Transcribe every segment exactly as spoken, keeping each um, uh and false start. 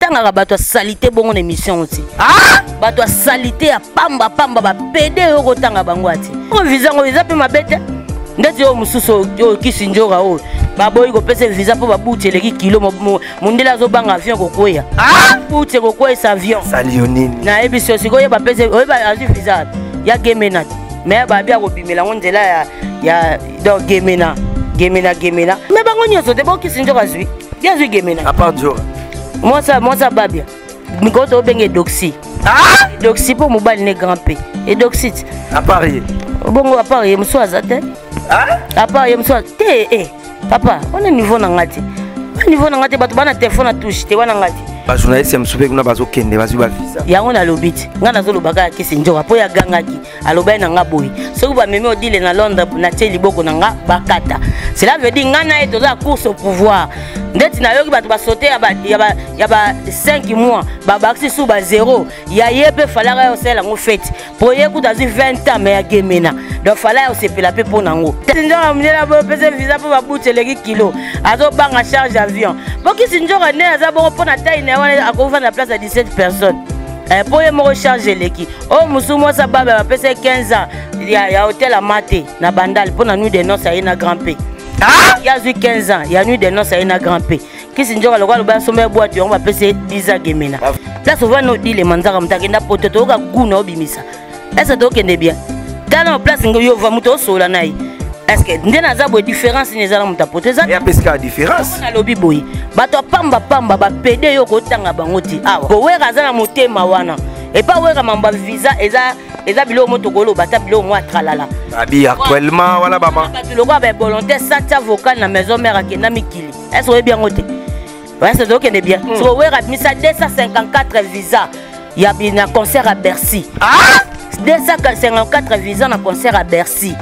tanga bato salité bongo na émission oti ah bato salité ya pamba pamba ba pede yo ko tanga bango ati o visa ngo visa pe mabete ndeti yo mususu yo kisinjora o baboyi ko pese visa po babuti eleki kilo mundela zo banga avion ko koya ah buti ko koya sa avion salionini na ebiso siko ye ba pese o ba azi visa ya gemena mais ba bia ko bimela ngondela ya ya do gemena gemena gemena mais bango nyoso te bo kisinjora zui bien zui gemena à part Dieu moi ça moi ça babia mikoto benge doxy ah doxy pour mobile ne grand p et doxite à Paris bongo à Paris mso azate ah à Paris mso te eh papa on est niveau na ngati niveau na ngati bato bana téléphone à touche te wana ngati ba journaliste msupe kuna bazo kende bazo ba visa yango na lobiti ngana zo lobaka kisi njoka po ya gangaki alobai na ngaboyi soki ba meme odile na Londres na tie liboko na nga bakata cela veut dire ngana eto za course au pouvoir ndeti na yoki bato ba sauter ya ba ya ba ya ba cinq mois ba baxi sous ba zéro ya yepe falaka yo sela ngo fete po ye ku dazi vingt ans mais ya gemena donc fala yo sepela pe po nango njoka mnyela bo pese visa po ba buteleki kilo azo banga charge avion bo kisi njoka ne aza bo po na taille a couvert la place à dix-sept personnes. Et pour me recharger l'équipe. Oh, Moussoumo Sababa a passé quinze ans. Il y a hôtel à Maté, na Bandal, pour la nuit des noces à une grand P. Ah! Il y a eu quinze ans, il y a nuit des noces à une grand P. Qui s'est dit, le roi, le bas sommet boîte, on va passer dix ans Gemena. Là, souvent, nous dit les manzara, on t'a gagné pour te toga gouna obimisa. Est-ce que tu es bien? Dans la place, on va mouton sur la naï. Est-ce que nous avons une différence dans les armes de potes? Il y a une différence. On a lobby boy. Bato pamba pamba ba pede yo ko tanga bangoti. Ah, ko wera za na motema wana. Et pas wera mamba visa eza eza bilo moto kolo bata bilo moi tralala. Abi actuellement wala bama. Bato loko ba volonté sata vocal na maison mère akena mikili. Est-ce que bien ngote? Ouais, c'est donc est bien. So wera misa deux cent cinquante-quatre visa. Ya bien concert à Bercy. Ah! deux cent cinquante-quatre visa na concert à Bercy.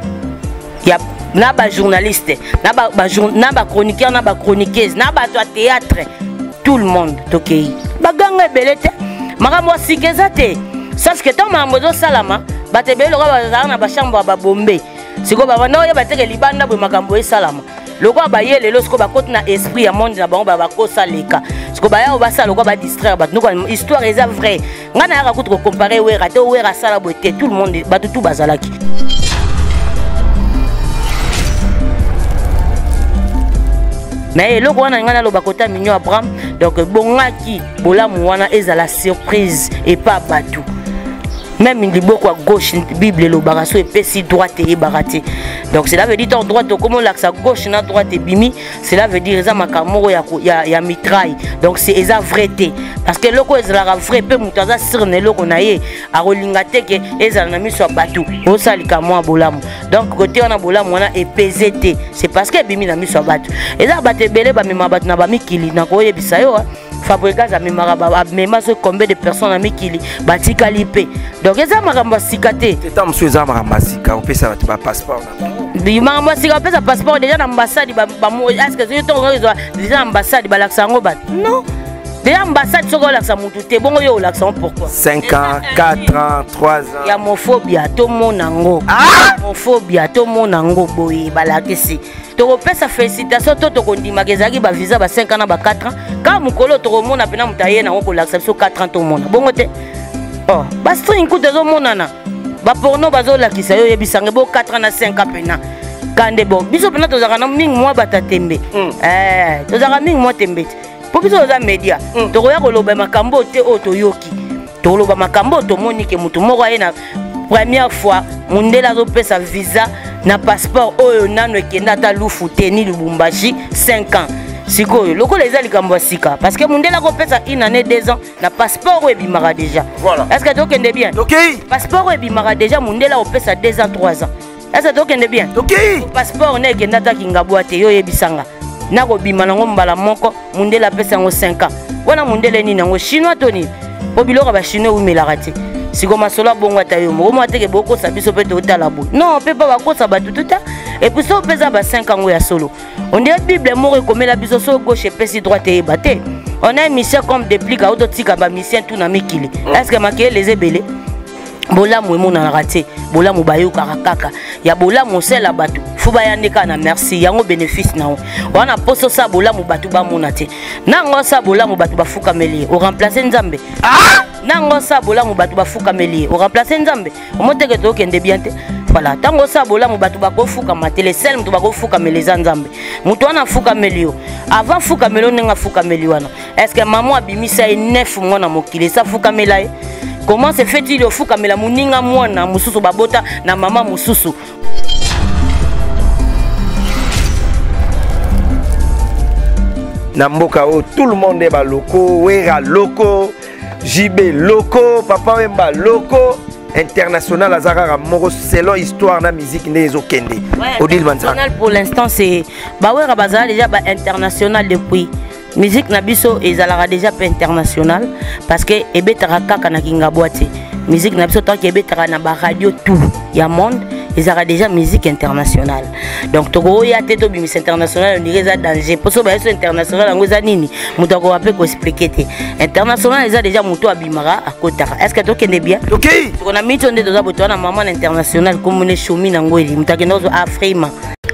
Ya na ba journaliste, na ba ba na ba chroniqueur, na ba chroniqueuse, na ba théâtre, tout le monde tokei. Ba ganga belete, mara mo sikezate. Sauf que tant mamozo salama, ba te belo ba na ba chambre ba bombe. Siko ba no ya ba teke libanda bo makambo e salama. Loko ba yele lo siko ba kote na esprit ya monde na bango ba ba kosa leka. Siko ba ya ba sa loko ba distraire ba no histoire est vraie. Ngana ya ka comparer we raté we ra sala boté tout le monde ba tout bazalaki. Mais le roi n'a pas le bakota mignon Abraham donc bongaki bolamu wana ezala surprise et pas batou. Même il dit beaucoup à gauche Bible le baraso et pesi droite et baraté. Donc cela veut dire en droite comme l'axe à gauche na droite et bimi, cela veut dire ça makamoro ya ya ya mitraille. Donc c'est eza vérité parce que loko ezala vrai pe mutaza sirne loko na ye a rolingate ke ezala na miso batou. O salika moi bolamu. Donc côté on a bolamu wana et P Z T. C'est parce que bimi na miso batou. Eza baté belé ba mema batou na ba mikili na ko yebisa yo. Fabrikas a même combien de personnes à Mikili, Batika Lipe. Donc, ils ont un sikate. C'est un monsieur Zamarambasika, on peut savoir un passeport. Il m'a un passeport déjà l'ambassade. Est-ce que c'est déjà l'ambassade de l'Axangobat? Non. Déjà l'ambassade de l'Axamoutouté. Bon, il y a l'Axan pourquoi? cinq ans, quatre ans, trois ans. Il y a homophobie, tout le monde nango. Ah! Homophobie, tout le monde nango. Boy, balakisi. Tu repères sa félicitation, tu te dis que tu as visa cinq ans, quatre ans. Quand tu as tu as pena mutaye na ko l'acception quatre ans tout monde. Bon côté. Oh, ba string coup de zo monana. Ba porno bazo la kisa yo yebisange bo quatre ans na cinq ans pena. Kande bo. Biso pena to zaka na ming moi batatembe. Eh, to zaka ming moi tembe. Po biso za media. To koya ko loba makambo te o to yoki. To loba makambo to monike mutu moko ayena première fois mundela zo pesa visa na passeport oyo nano ekenda ta lufu teni Lubumbashi cinq ans. Siko loko les alikambo sika parce que mundela ko pesa une année deux ans na passeport oyo bimara déjà. Voilà. Est-ce que tu kende bien? OK. Passeport oyo bimara déjà mundela ko pesa deux ans trois ans. Est-ce que tu kende bien? OK. Passeport ne ekenda ta kingabwa te yo yebisanga. Na ko bimana ngombala moko mundela pesa ngo cinq ans. Wana mundela ni nango chinois toni. Po biloko ba chinois umela raté. Si comme cela bon à taille moi moi que beaucoup ça biso peut être la boue non on peut pas quoi ça bat tout tout et puis ça on peut ça cinq ans à solo on dit Bible mort comme la biso so gauche et puis droite et batté on a une mission comme déplique à autre tika ba mission tout na mikili est-ce que maquiller les ébélés bola moi mon raté bola mo bayo karakaka ya bola mon sel la bateau fuba yandeka na merci yango bénéfice na wana poso sabola mu batu ba monate nango sabola mu batu bafuka meli o remplacer nzambe ah nango sabola mu batu bafuka meli o remplacer nzambe omoteke to kende bien te voilà tango sabola mu batu bakofuka matele sel mutu bakofuka meli za nzambe mutu wana fuka melio avant fuka melo nenga fuka meli wana est-ce que maman abimisa e neuf mwana mokile sa fuka melaye comment se fait-il au fuka mela muninga mwana mususu babota na mama mususu Namboka o tout le monde est ba loco, Wera loco, J B loco, Papa Wemba loco, international Azara Moro selon histoire na musique nezo kende. Odile Manza. Pour l'instant c'est ba Wera bazala déjà ba international depuis. Musique na biso ezalaka déjà pas international parce que ebetaka kaka na kinga boîte. Musique na biso tant que ebetaka na ba radio tout ya monde. Ils ont déjà musique internationale. Donc, Togo y a été musique internationale, on dirait ça danger. Pour ça, c'est international, on a nini. Moutako va pas expliquer. International, ils ont déjà mouto à Bimara à Kota. Est-ce que tu connais bien? Ok. On a mis ton deux à Boutouana, maman internationale, comme on est choumi n'angoueli. Moutake nous Afrima.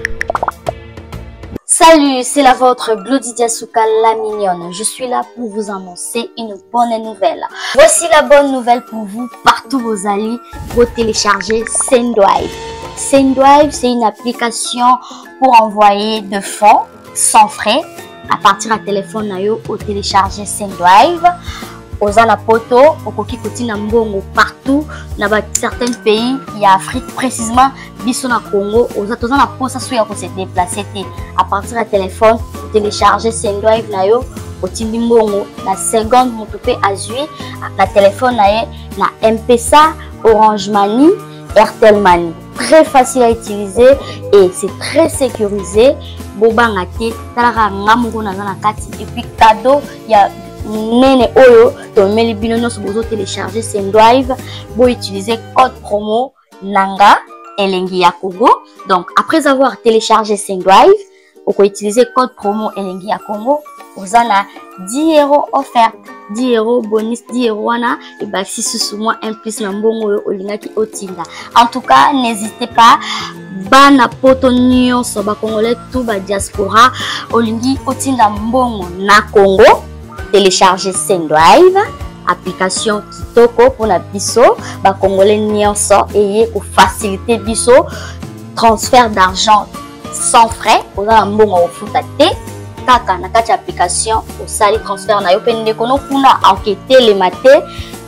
Salut, c'est la vôtre Glodidia Souka la mignonne. Je suis là pour vous annoncer une bonne nouvelle. Voici la bonne nouvelle pour vous, partout vos alliés, vous téléchargez Sendwive. Sendwive, c'est une application pour envoyer de fonds sans frais à partir du téléphone nayo au télécharger Sendwive. Aux anapoto, au koki kotina mbongo partout, dans certains pays, il y a Afrique précisément, biso na Congo, aux autres na posa souya ko se déplacer à partir du téléphone, télécharger Sendwive nayo, au tindi mbongo na seconde motope azui, na téléphone naye na M P S A, Orange Money, Airtel Money. Très facile à utiliser et c'est très sécurisé. Bobanga te, talaka ngamungo na na kati et puis cadeau, il y a Nene Oyo, ton melibino so bozo télécharger Sendwive, bo utiliser code promo Nanga Elengi ya Congo. Donc après avoir téléchargé Sendwive, vous pouvez utiliser code promo Elengi ya Congo, vous en a dix euros offert, dix euros bonus, dix euros wana et bah si sous moi un plus na mbongo o lingaki otinda. En tout cas, n'hésitez pas bana poto nyonso ba congolais tout ba diaspora olingi otinda mbongo na Congo. Télécharger Sendwive, application Kitoko pour la biso, ba congolais nyonso et pour faciliter biso transfert d'argent sans frais. Pour un bon au futate, kaka na kati application au sali transfert na yo pende kono kuna enquêter les matés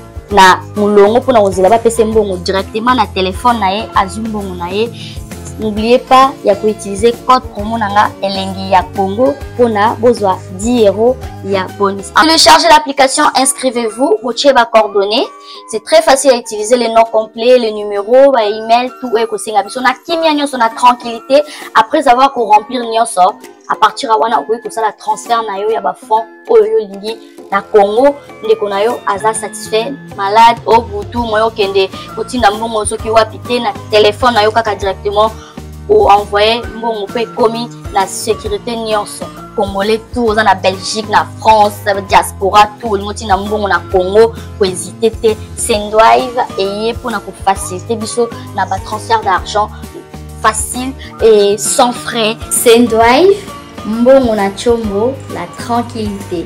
na mulongo pour na ozela ba pese mbongo directement na téléphone na ye azumbongo na ye. N'oubliez pas, il y a qu'à utiliser code promo nanga Elengi ya Congo pour na besoin dix euros il y a bonus. Téléchargez l'application, inscrivez-vous, vous avez vos coordonnées. C'est très facile à utiliser les noms complets, les numéros, les emails, tout est possible. On a kimia nyonso na tranquillité après avoir qu'on remplir nyonso. À partir de wana okoki kosala transfert na yo ya ba fonds oyo lingi na Congo ndeko na yo aza satisfait malade au butu moyo kende kotinda mbongo soki wapite na téléphone na yo kaka directement ou envoyer mbongo pe komi la sécurité nyonso congolais tout oza na Belgique na France diaspora tout le monde na mbongo na Congo ko hésiter te Sendwive et pour na ko faciliter biso na ba transfert d'argent facile et sans frais. Sendwive mbongo na chombo, la tranquillité.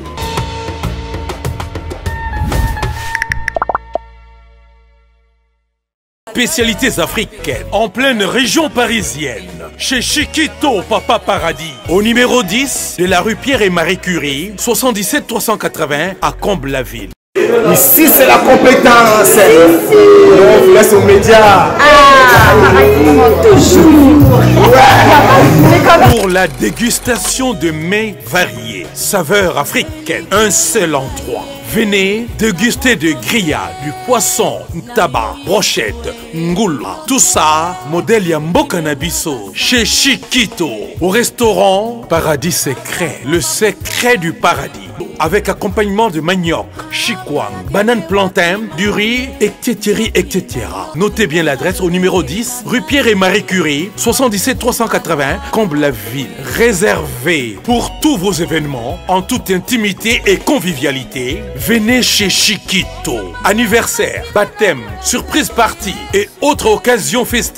Spécialités africaines en pleine région parisienne, chez Chiquito Papa Paradis, au numéro dix de la rue Pierre et Marie Curie, soixante-dix-sept trois cent quatre-vingts à Comble-la-Ville. Ici c'est la compétence. Ici. On vous laisse aux médias. Ah, toujours. Ouais. Pour la dégustation de mets variés, saveurs africaines, un seul endroit. Venez déguster de grillades, du poisson, tabac, brochette, ngoula. Tout ça, modèle Yamboka Nabiso, chez Chiquito, au restaurant Paradis Secret, le secret du paradis. Avec accompagnement de manioc, chikwang, banane plantain, du riz, et cetera et cetera. Notez bien l'adresse au numéro dix, rue Pierre et Marie Curie, soixante-dix-sept trois cent quatre-vingts, Comble-la-Ville. Réservé pour tous vos événements, en toute intimité et convivialité, venez chez Chiquito. Anniversaire, baptême, surprise party et autres occasions festives.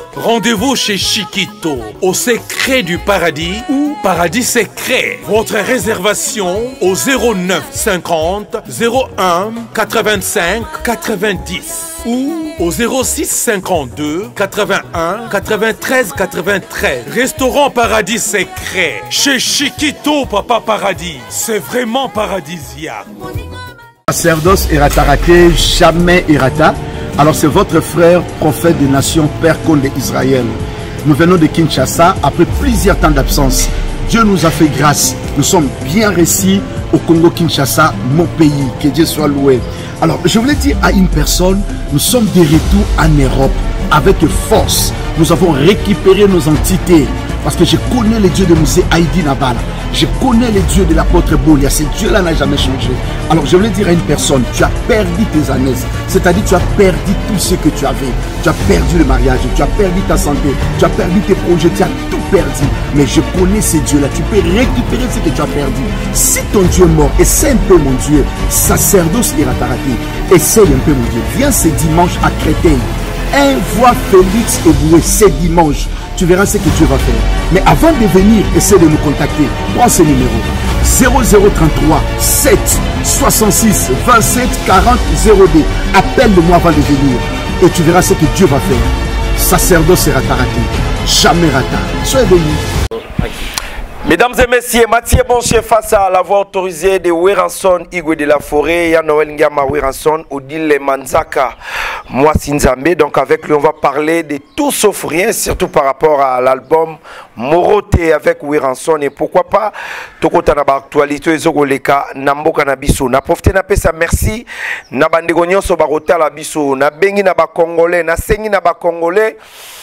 Rendez-vous chez Chiquito, au secret du paradis ou paradis secret. Votre réservation au zéro neuf cinquante zéro un quatre-vingt-cinq quatre-vingt-dix ou au zéro six cinquante-deux quatre-vingt-un quatre-vingt-treize quatre-vingt-treize. Restaurant Paradis Secret chez Chiquito, Papa Paradis. C'est vraiment paradisiaque. Sacerdoce Eratarake, jamais Erata. Alors c'est votre frère, prophète des nations, Père Condé d'Israël. Nous venons de Kinshasa après plusieurs temps d'absence. Dieu nous a fait grâce. Nous sommes bien réussis au Congo-Kinshasa, mon pays. Que Dieu soit loué. Alors, je voulais dire à une personne, nous sommes de retour en Europe avec force. Nous avons récupéré nos entités. Parce que je connais les dieux de Moussé Haïdi Nabala. Je connais les dieux de l'apôtre Bolia. Ce Dieu-là n'a jamais changé. Alors je voulais dire à une personne, tu as perdu tes années. C'est-à-dire tu as perdu tout ce que tu avais. Tu as perdu le mariage, tu as perdu ta santé, tu as perdu tes projets, tu as tout perdu. Mais je connais ces dieux-là. Tu peux récupérer ce que tu as perdu. Si ton Dieu est mort, essaie un peu mon Dieu. Sacerdoce Eratarake. Essaye un peu mon Dieu. Viens ce dimanche à Créteil. Envoie Félix Eboué ce dimanche. Tu verras ce que Dieu va faire. Mais avant de venir, essaie de nous contacter. Prends ce numéro. zéro zéro trente-trois sept soixante-six vingt-sept quarante zéro deux. Appelle-moi avant de venir. Et tu verras ce que Dieu va faire. Sacerdoce Eratarake. Jamais rata. Soyez bénis. Mesdames et messieurs, Mathieu Boncher face à la voix autorisée de Weranson, Igwe de la Forêt, Yann Noël Ngama Weranson, Odile Manzaka, moi Sinzambe. Donc avec lui, on va parler de tout sauf rien, surtout par rapport à l'album Moroté avec Weranson. Et pourquoi pas, Tokota na ba actualité, Zogoleka, Namboka na biso. Na profité na pesa merci, na bandegonyon so barota la biso, na bengi na ba Congolais, na sengi na ba Congolais.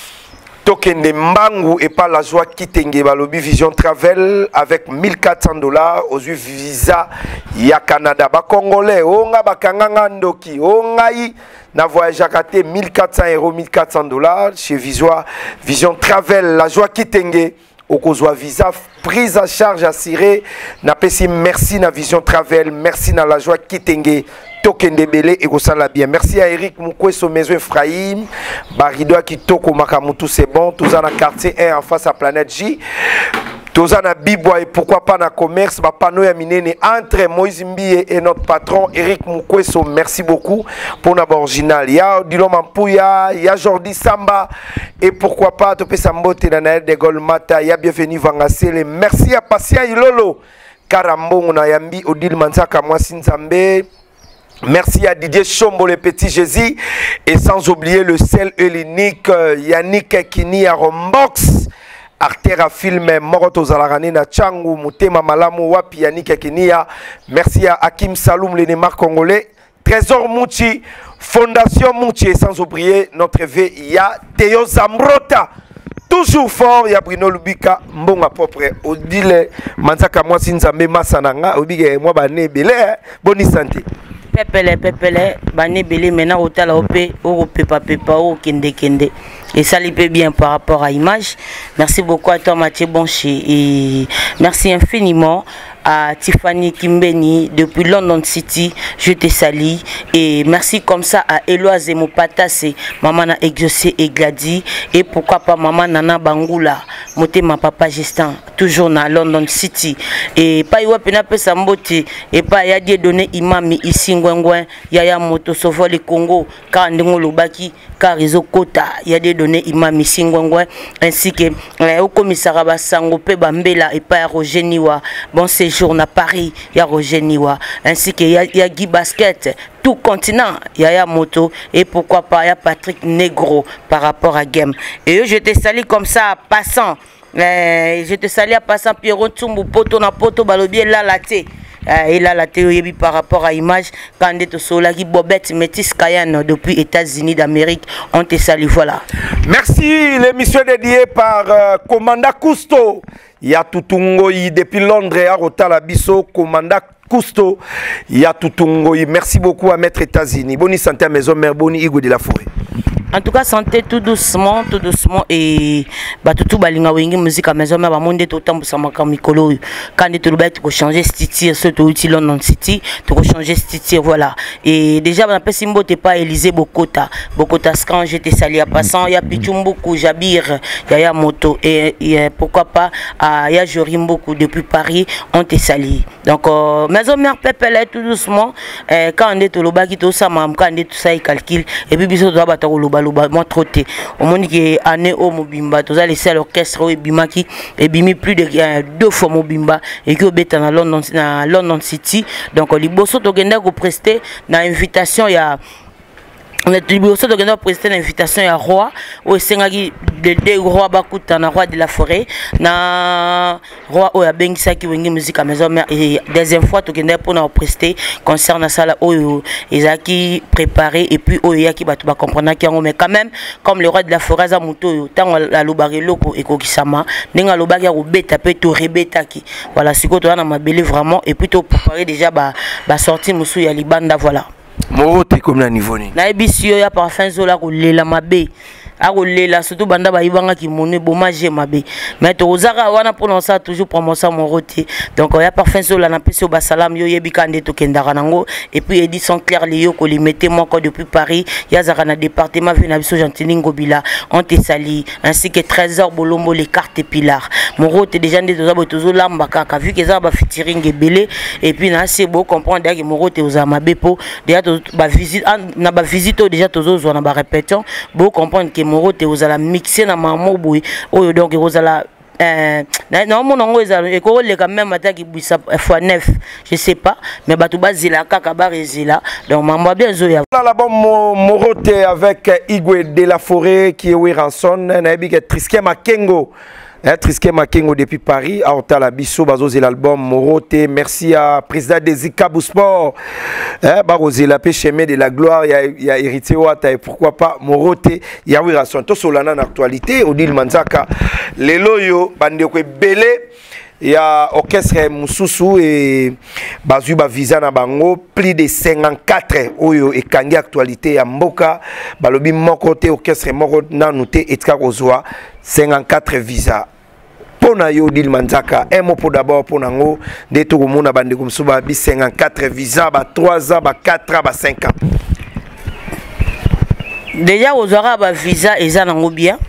Tokende Mbangu et pas la joie qui t'engue balobi Vision Travel avec mille quatre cents dollars aux visa ya Canada ba Congolais onga bakanganga ndoki ongai na voyage à Kate mille quatre cents euros mille quatre cents dollars chez Vision Vision Travel la joie qui t'engue au kozwa visa prise à charge assurée na pesi merci na Vision Travel merci na la joie qui t'engue Tokende Belé et Gosala bien. Merci à Eric Moukweso Maison Ephraim. Baridoa qui toko Makamutu c'est bon. Tous en quartier un en face à Planète J. Tous en Bibois et pourquoi pas dans commerce. Ma panneau ya minene entre Moïse Mbi et notre patron Eric Moukweso. Merci beaucoup pour notre original. Il y a Dilo Mampouya, il y a Jordi Samba et pourquoi pas Topé Sambote Nanaël de Golmata. Il y a bienvenue Vangasele. Merci à Patient Ilolo. Karambo Onayambi Odile Manzaka Mwasine Zambé. Merci à Didier Chombo, le petit Jésus. Et sans oublier le seul et l'unique Yannick Kini à Rombox. Artère à film Moroto Zalarani na Changu, Mutema Malamu Wapi Yannick Kini. Merci à Hakim Saloum, le Neymar congolais. Trésor Mouchi, Fondation Mouchi. Et sans oublier notre V, il y a Théo Zambrota. Toujours fort, il y a Bruno Lubika, Mbonga propre. Odile Manzaka Mwasinzambe Masananga, Obige moi bané belé, bonne santé. Pepele pepele bane belé maintenant au tala opé au pepa pepa au kende kende et ça lui peut bien par rapport à image. Merci beaucoup à toi Mathieu Boncher et merci infiniment à Tiffany Kimbeni depuis London City, je te salue et merci comme ça à Eloise Mopatas, maman na exaucé et Gladi et pourquoi pas maman Nana Bangula, moté ma papa Justin toujours na London City et pas y pena pesa mbote et pas y a des données imami ici ngwengwen yaya moto sovo le Congo car ndingo lobaki car ils kota y a des données imami ici ngwengwen ainsi que au commissariat basango pe bambela et pas Roger Niwa bon séjour à Paris, il y a Roger Niwa, ainsi qu'il y, y a Guy Basket, tout continent, il y a Moto, et pourquoi pas, il y a Patrick Negro par rapport à Game. Et eux, je te salue comme ça, passant. Euh, je te salue à passant, Pierrot Tsumbu, Poto, na Poto, Balobier, là, la thé. Et là, la théorie par rapport à l'image, quand on est au Lagi Bobette, Métis Kayan, depuis États-Unis d'Amérique, on te salue, voilà. Merci, l'émission dédiée par euh, Commanda Cousteau. Il y a Tutungoyi depuis Londres, à Rotalabiso, Commanda Cousteau. Il y a Tutungoyi. Merci beaucoup à Maître États-Unis. Bonne santé à Maison Mère, bonne Igwe de la Forêt. En tout cas, santé tout doucement, tout doucement. Et bah, tout tout balinga wengi musique à maison, mais bah, monde tout temps pour s'amakam mikolo. Quand tu le tu peux changer style, surtout utile London City, tu peux changer style, voilà. Et déjà, on appelle Simbo, t'es pas Élysée Bokota. Bokota Scan, j'étais sali à passant, il y a Pichumbuku, Jabir, il y a Moto. Et, et pourquoi pas, il y a Jorimboku depuis Paris, on t'est sali. Donc, euh, maison mère Pépele, tout doucement. Euh, quand on est au Loba, qui tout ça, quand on est tout ça, il calcule. Et puis, bisous, tu vas au Loba, Loba, moi, trotté. Au monde qui est année au Mobimba, tu as laissé l'orchestre, et Bima qui est bimi plus de euh, deux fois Mobimba, et qui est dans London, dans London City. Donc, les bossos, tu as presté dans l'invitation, il y a. On est aussi de prester l'invitation à roi au Sengagi de deux rois bakuta na roi de la forêt na roi au abengisa qui wengi musique à maison et deuxième fois to genda pour na prester concert na sala au ezaki préparé et puis au yaki batu ba comprendre ki mais quand même comme le roi de la forêt za muto tant la lobare loko et kokisama ninga lobaki ya beta pe to rebeta ki voilà siko to na mabele vraiment et puis to préparer déjà ba ba sortie musu ya libanda voilà. Morote comme la niveau ni. Na ebisio ya parfum zola ko lela mabe. A ko lela surtout banda ba ibanga ki mone bomage mabe. Mais to ozaka wana pour ça toujours promotion Morote. Donc ya parfum zola na pesi ba salam yo yebika nde to kendaka nango et puis Edison Claire Leo ko li mettez moi depuis Paris, ya zaka na département vina biso Gentini Ngobila, on te sali ainsi que Trésor Bolombo les cartes Pilar. Morote déjà nde toza botozo lamba kaka vu que ça ba featuring ebele et puis na c'est beau comprendre que Morote oza mabe po déjà ba visite na ba visite déjà tozo zo na ba répétition beau comprendre que Morote ozala mixer na maman boy oyo donc ozala euh non mon ngo ezala e ko le quand même attaque buisa fois neuf je sais pas mais batu bazila kaka barezila donc maman bien zo ya la bon Morote avec Igwe de la Forêt qui est Wiranson na ebike Triske Makengo. Triske Makengo depuis Paris, à Otala Bisso, Bazosé l'album Morote. Merci à président des Ikabu Sport, Bazosé la Péchémé de la gloire, il y a hérité Ouata et pourquoi pas Morote, il y a Wiranson. Tout cela en actualité, Odile Manzaka, les loyaux, Bandekwe Belé. Il y a orchestre Moussousou et Bazuba Visa na bango plus de cinquante-quatre oyo et kangi actualité à Mboka balobi mokote orchestre moko nanouté et tzkakozwa cinquante-quatre visa pona yo Dil Manzaka un mot pour d'abord pour nango de to komona bande comme suba bi cinquante-quatre visa ba trois ans ba quatre ans ba cinq ans déjà aux aura ba visa eza nango bien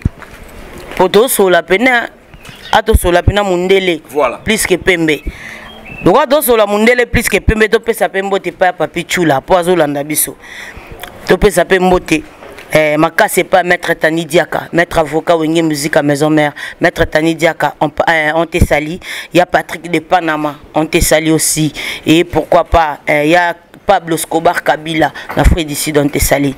poto so la pena ato sola pina mundele voilà plus que pembe donc ato sola mundele plus que pembe to pesa pembo te pa papi chula po azolanda biso to pesa pembo te eh makase pas maître Tani Diaka maître avocat wenge musique à maison mère maître Tani Diaka on, euh, on te sali il y a Patrick de Panama on te sali aussi et pourquoi pas il euh, y a Pablo Escobar Kabila na Fred ici on te sali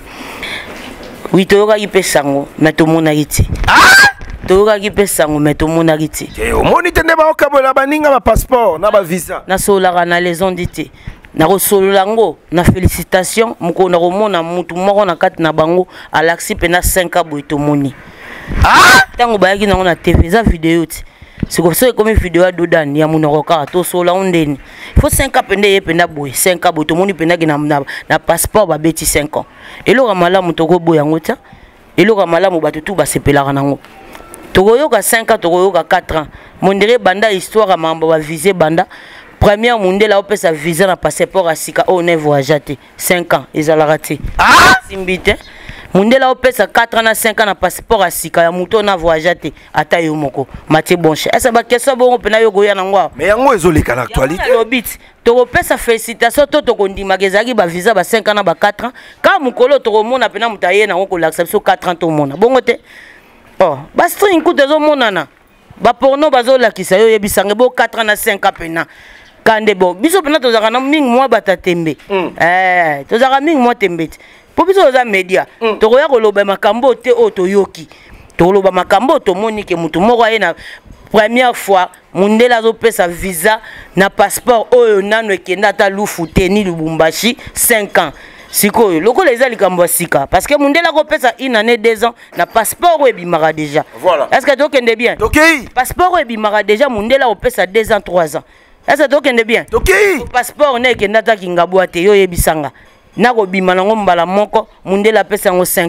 oui to yoka ipesango mais to mona iti ah toka ki pesa ngome to mona kiti o moni tende ba okabola baninga ba passeport na ba visa na sola na les ondité na ko solango na félicitations muko na ko mona mutu moko na kati na bango alaxi pena cinq ans boy to moni ah tango ba yaki na T V za vidéo ti c'est comme ça comme vidéo à dodan ya munoko ka to sola ondeni il faut cinq ans pende ye penda boy cinq ans boy to moni penda na na passeport ba beti cinq ans et lo ramala mutoko boy yango ta et lo ramala mo batutu ba sepelaka nango tokoyoka cinq ans tokoyoka quatre ans mondere banda histoire mambo va viser banda première mondela opesa visa na passeport à sika on est voyagé cinq ans ezala raté ah simbite mondela opesa quatre ans na cinq ans na passeport à sika ya muto na voyagé ata yo moko Mathieu Bonche esa ba question bon pena yo goya nangwa mais yango ezoleka na actualité lobit tokopesa félicitation to tokondima kezaki ba visa ba cinq ans na ba quatre ans ka mukolo tokomona pena mutaye na ko laksa biso quatre ans to mona bongo te. Oh, basta inkuta zo monana. Ba porno bazola kisa yo yebisange bo quatre ans na cinq ans pena. Kande bo biso pena tozaka na mingi mwa batatembe. Mm. Eh, tozaka mingi mwa tembe. Po biso za media. Mm. Tokoya koloba makambo te o toyoki. Toloba makambo to monike mutu moko ye na première fois mundela zo pesa visa na passeport oyo nano ekenda ta lufu te ni Lubumbashi cinq ans. Siko loko les alikambo sika parce que mundela ko pesa une année deux ans na passeport et bimara déjà voilà est-ce que donc ende bien OK passeport et bimara déjà mundela ko pesa deux ans trois ans est-ce que donc ende bien OK passeport ne kenda ta kingabwa te yo yebisanga na ko bima nango mbala moko mundela pesa ngo cinq ans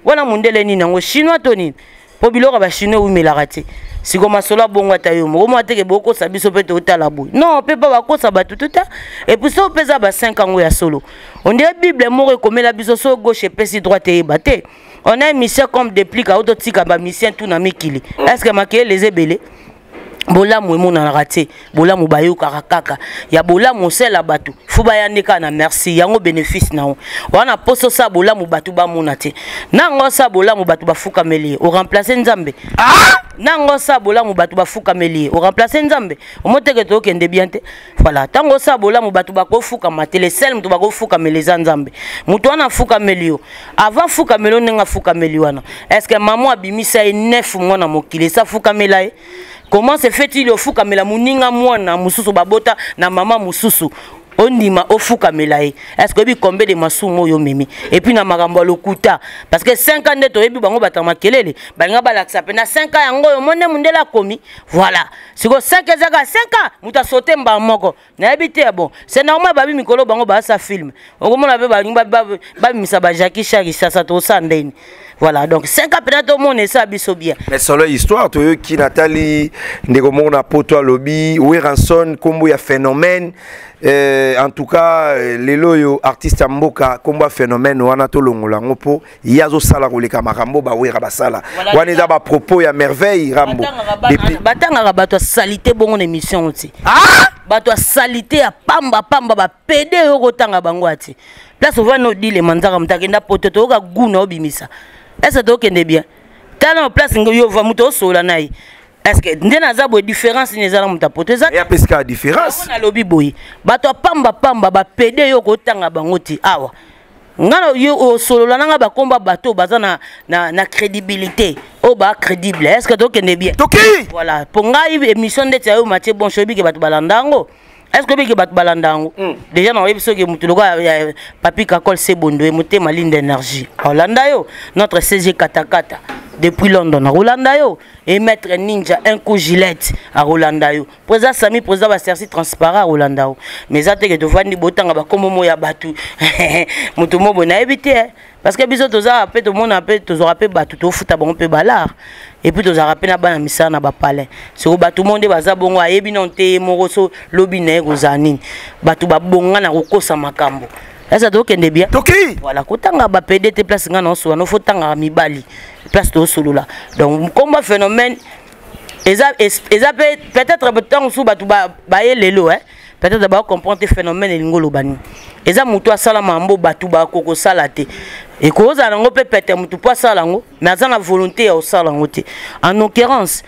wana mundele nini nango chinois to nini po biloko ba chinois umelaka te siko masolo bongo ata yo moko mo teke boko sa biso pe to tala boy non pe ba bakosa batu tuta et puis so pesa ba cinq ans ya solo on dirait bible moko komela biso so gauche pesi droite e baté on a un mission comme déplique à autotika ba mission tout na mikili est-ce que maké les ebele bolamu emona na raté bolamu bayo kaka ya bolamu sela batu fuba ya ndeka na merci yango bénéfice na wana poso sa bolamu batu ba mona te nango sa bolamu batu bafuka meli o remplacer nzambe ah nango sa bolamu batu bafuka meli o remplacer nzambe o moteke to kende bien te voilà tango sa bolamu batu bakofuka matele sel mutu bakofuka meli za nzambe mutu wana fuka melio avant fuka melo nenga fuka meli wana est-ce que maman abimisa neuf mwana mokile sa fuka melaye. Comment se fait-il au fou kamela muninga mwana mususu babota na mama mususu ondima au fou kamela est-ce que bi combien de masumo yo memi et puis na makambo lokuta parce que cinq ans neto yebi bango batama kelele balinga balakisa pena cinq ans yango yo monde mundela komi voilà siko cinq ezaka cinq ans muta sauter mba moko na ebité bon c'est normal babi mikolo bango ba sa film okomona be balinga ba ba misa ba Jackie Chari sasa to sandeni. Voilà, donc cinq ans peut-être au monde et ça biso bien. Mais solo histoire, tu qui Nathalie, Ndegomona Poto Lobby, Weranson, Kombo ya phénomène. Euh, en tout cas, les loyaux artistes Mboka, Kombo phénomène, Wanato Longola, Ngopo, Yazo Sala Roleka Marambo, Bawera Basala. Waneza ba propos ya merveille, Rambo. Batanga Rabato salité bon émission aussi. Ah! Bato salité à pamba pamba ba pédé yoko tanga bangwati. Place on va nous dire les manzara mtakenda pototo ka guna obimisa. Est-ce que tu es bien? Tu as une place où tu vas te faire. Est-ce que tu as une différence? Il y a une différence. Tu as une différence. Tu pamba pamba ba pédé yo ko tanga bangoti awa. Ngana yo solo la nga ba komba bato baza na na na crédibilité. O ba crédible. Est-ce que tu es bien? Toki. Voilà. Pour nga émission de Tiayo Mathieu Bonchobi ke bato balandango. Est-ce que tu as balandango? Déjà dans l'épisode que mutulo ya papi kakol sebondo et muté maline d'énergie. Rolanda yo notre C G Katakata depuis London à Rolanda yo et maître ninja un coup gilette à Rolanda yo. Président Sami président ba serci transparent à Rolanda yo. Mais ça te que tu vois ni botanga ba comme mo ya batu. Mutu mo bona éviter parce que biso toza après tout monde après toza rappel batu to futa bon pe balar. Et puis toza rappel na bana misa na ba palais. Sur batu monde baza bongo ayebi nonte moroso lobi na kozanini. Batu ba bonga na kokosa makambo. Est-ce que tu es bien? Toki. Voilà, kotanga ba P D T place ngana so no fotanga mibali. Place to solo là. Donc combat phénomène eza eza peut-être temps sous batu ba ba lelo hein. Peut-être d'abord comprendre le phénomène et l'ingolo bani. Eza mutu asala mambo batu ba koko salate. Et cause à l'ango peut péter mutu pas salango, mais à la volonté au salangote. En l'occurrence,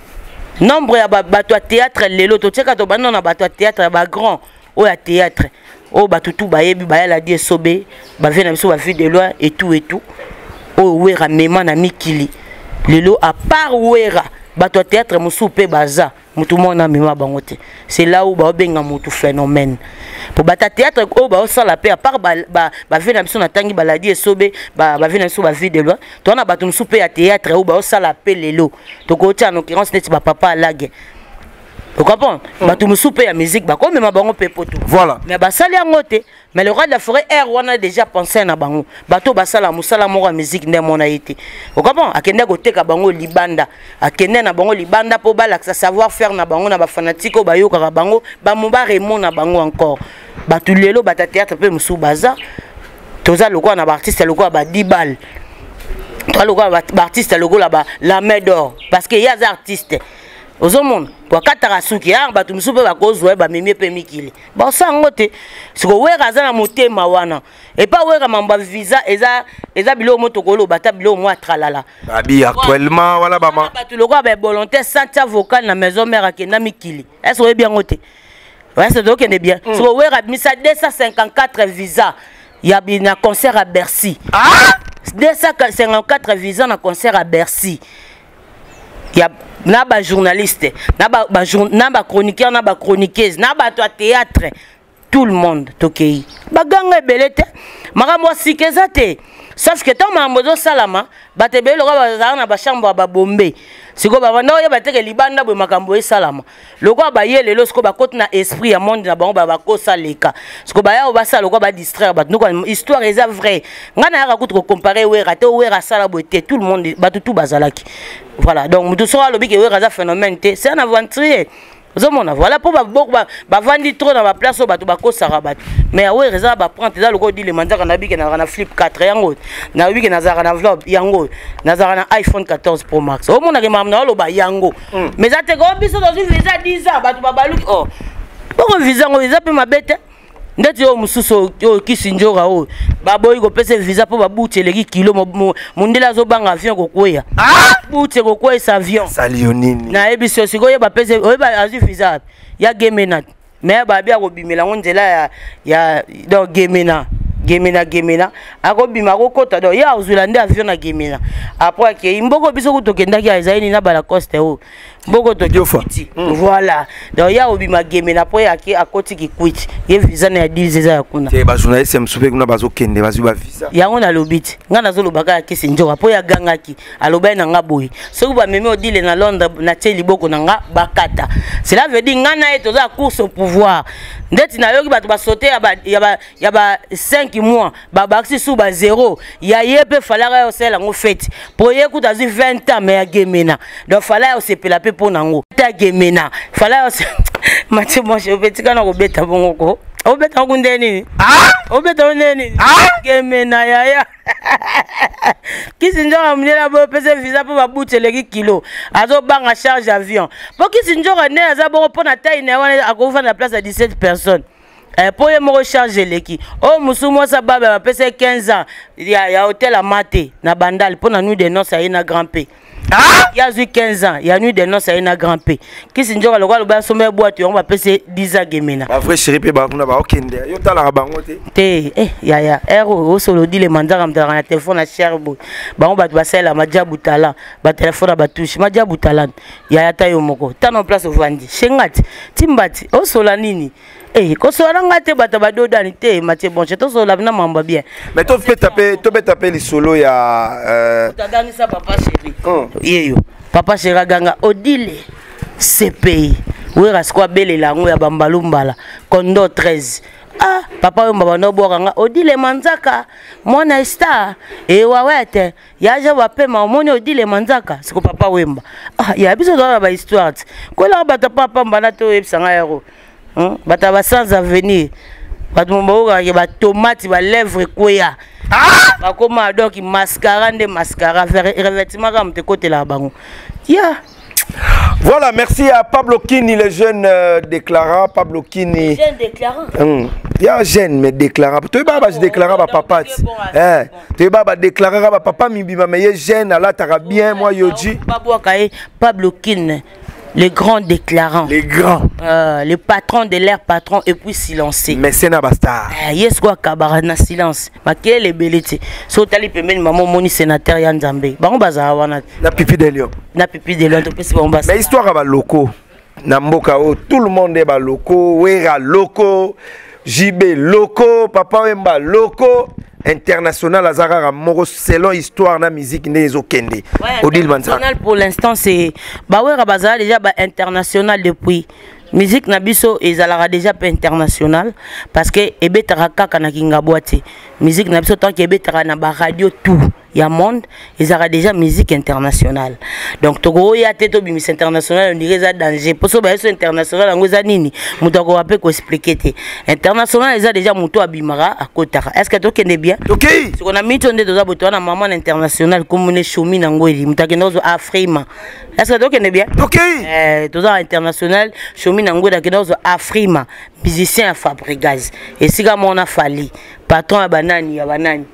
nombre ya batu à théâtre lelo to tcheka to bana na batu à théâtre ba grand ou à théâtre. Oh batutu ba yebi ba la die sobe, ba vient na biso ba vie de loi et tout et tout. Oh wera mema na mikili. Lelo à part wera bato théâtre musupe baza mutu mona mema bangote. C'est là où ba benga mutu phénomène. Pour bata théâtre oh ba osala pe à part ba ba vient na biso na tangi ba la die sobe, ba ba vient na biso ba vie de loi. To na bato musupe ya théâtre oh ba osala pe lelo. To ko tia en occurrence net ba papa lague. Vous comprenez? Bato musupe ya musique ba comme ma bango pe poto. Voilà. Mais ba sali ngote, mais le roi de la forêt R on a déjà pensé na bango. Bato ba sala musala mo musique ndé mona été. Vous comprenez? Akende ko teka bango libanda. Akende na bango libanda po ba la savoir faire na bango na ba fanatique ba yo ka bango, ba mo ba remon na bango encore. Bato lelo bata théâtre pe musu baza. Toza loko na ba artiste loko ba dix balles. Toi loko ba artiste loko la ba la main d'or parce que y a des artistes aux hommes pour katara suki ah batu musupe ba kozwe ba memi pe mikili ba sango te siko wera za na motema wana et pas wera mamba visa eza eza bilo motokolo bata bilo mo atralala babi actuellement wala bama batu loko ba volonté santia vocal na maison mère akena mikili est-ce que bien ngote ouais c'est donc est bien siko wera misa deux cent cinquante-quatre visa ya bina concert à Bercy ah deux cent cinquante-quatre visa na concert à Bercy. Il y a na ba journaliste, na ba ba na ba chroniqueur, na ba chroniqueuse, na ba toi théâtre, tout le monde tokei. Ba ganga belete, mara mo sikezate. Sauf que tant mambozo salama, ba te belo ba za na ba chambre ba bombe. siko bavanda oyo bateke libanda boye makambo esalama lokwa baye lelo siko bakoti na esprit ya monde na bango bakosa leka siko baya obasa lokwa ba distraire bato noko histoire eza vrai ngana yaka kutu ko comparer wera te wera sala boye te tout le monde bato tout bazalaki voilà donc mutu so alobi ke wera za phénomène te c'est un aventurier Zomona voilà pour ba ba vandi trop dans ma place au bateau bako sarabat mais ouais réserve ba prendre là le go dit le manzaka na biki na na flip quatre yango na biki na zara na vlog yango na zara na iPhone quatorze Pro Max au mona ke mamna lo ba yango mais ça te go biso dans une visa dix ans bato babaluki oh pour visa ngo visa pe mabete ndeti yo mususu yo kisinjora o baboyi ko pese visa po babuti eleki kilo mundela zo banga avion ko kweya ah buti ko kweya sa avion salionini na ebiso siko yo ba pese o ba azu visa ya gemena mais ba bia ko bimela ngonzela ya ya do gemena gemena gemena ako bima ko kota do ya uzula nde avion na gemena après ke imboko biso ko tokendaki ya zaini na bala coste o mboko to kiti voilà donc ya obima gemena po ya ki akoti ki quit ye visa na dix eza yakuna te ba journaliste msupe kuna bazo kende bazo ba visa yango na lobiti ngana zo lobaka ya kisi njoka po ya gangaki alobai na ngaboyi soki ba meme odile na Londres na tie liboko na nga bakata cela veut dire ngana eto za course au pouvoir ndeti na yoki bato ba sauter ya ba ya ba ya ba cinq mois ba baxi sous ba zéro ya yepe falaka yo sela ngo fete po ye kuta zi vingt ans mais ya gemena donc fala yo sepela pe po nango ta gemena fala yo mati mo je betika na ko beta bongo ko o beta ko ndeni ah o beta ndeni ah gemena ya ya kisinjora mnela bo pese visa po ba buteleki kilo azo banga charge avion po kisinjora ne aza bo pona taille ne wana akova na place à dix-sept personnes. Eh, pour y me recharger l'équipe. Oh, Moussoumou, ça va passer quinze ans. Il y a hôtel à mater, na bandal. Pour nous des noces, il y a une grand P. Ah! Il y a eu quinze ans. Il y a eu des noces, il y a une grand P. Qui s'est dit, le roi, le bas, sommet boîte, on va passer dix ans. Ma vraie chérie, il y a aucun de. Il y a la bangote. Eh, il y a, il y a, héros, au solo dit les mandats, on a un téléphone à Cherbourg. Bah, on va te passer la Madja Boutala. Bah, téléphone à Batouche. Madja Boutala. Il y a Tayo Moko. T'as en place au Vandi. Chengat. Timbati. Au solanini. Eh, quand on a été battu d'anité, Mathieu bon, je te sors là, non, bien. Mais tu peux taper, tu peux taper les solos, il y a. Tu as gagné ça, papa chéri. Yo, papa chéri ganga, Odile, C P I. Oui, Rasqua Belle Lango, ya Bambalumbala, Kondo treize. Ah, papa, on va no boire, Odile Manzaka, mon star, et Wawete, Yaja Wape, ma mon Odile Manzaka, c'est que papa Wemba. Ah, il y a besoin de la histoire. Quand on va papa Mbanato et Sangaero. Hein? Bataba sans avenir. Batmomba y a tomate, ba lèvres koya. Ah! Ba koma donc mascara de mascara faire revêtement comme de côté là bango. Yeah. Voilà, merci à Pablo Kini, le jeune euh, déclarant. Pablo Kini. Jeune déclarant. Hum. Il y a un jeune mais déclarant. Tu es pas déclarant à papa. Hein? Tu es pas déclarant à papa Mibima mais il est jeune là tu as bien moi Yoji. Pablo Kini. Les grands déclarants. Les grands. Euh, les patrons de l'air patron et puis silencé. Mais c'est Nabasta. Yes quoi kabarana silence. Ma quelle est bellité. So tali pemeni maman moni sénateur Yanzambe. Ba on baza wana. Na pipi de lion. Na pipi de lion to pesi ba Mais histoire ba locaux. Na mboka o tout le monde est ba locaux, wera locaux, J B locaux, papa Wemba locaux. International Azara Moro selon histoire na musique nezo kende. Odile Manzaka. Pour l'instant c'est bah ouais Rabazara déjà bah international depuis musique nabiso ezalaka déjà pas international parce que ebetara kaka na kinga boîte musique nabiso tant que ebetara na ba radio tout ya monde ezalaka déjà musique internationale donc toko ya teto bimis international on dirait ça danger pour ça ba so international ngo za nini muto ko ape ko expliquer te international eza déjà muto abimara akotaka est-ce que to kende bien OK si on a mis tonde doza boto na maman international comme ne chomi na ngoli mutakendo zo afrima est-ce que to kende bien OK eh doza international chomi na ngoli dakendo zo afrima musicien à Fabrigaz et si ga mona fali patron ya banani ya banani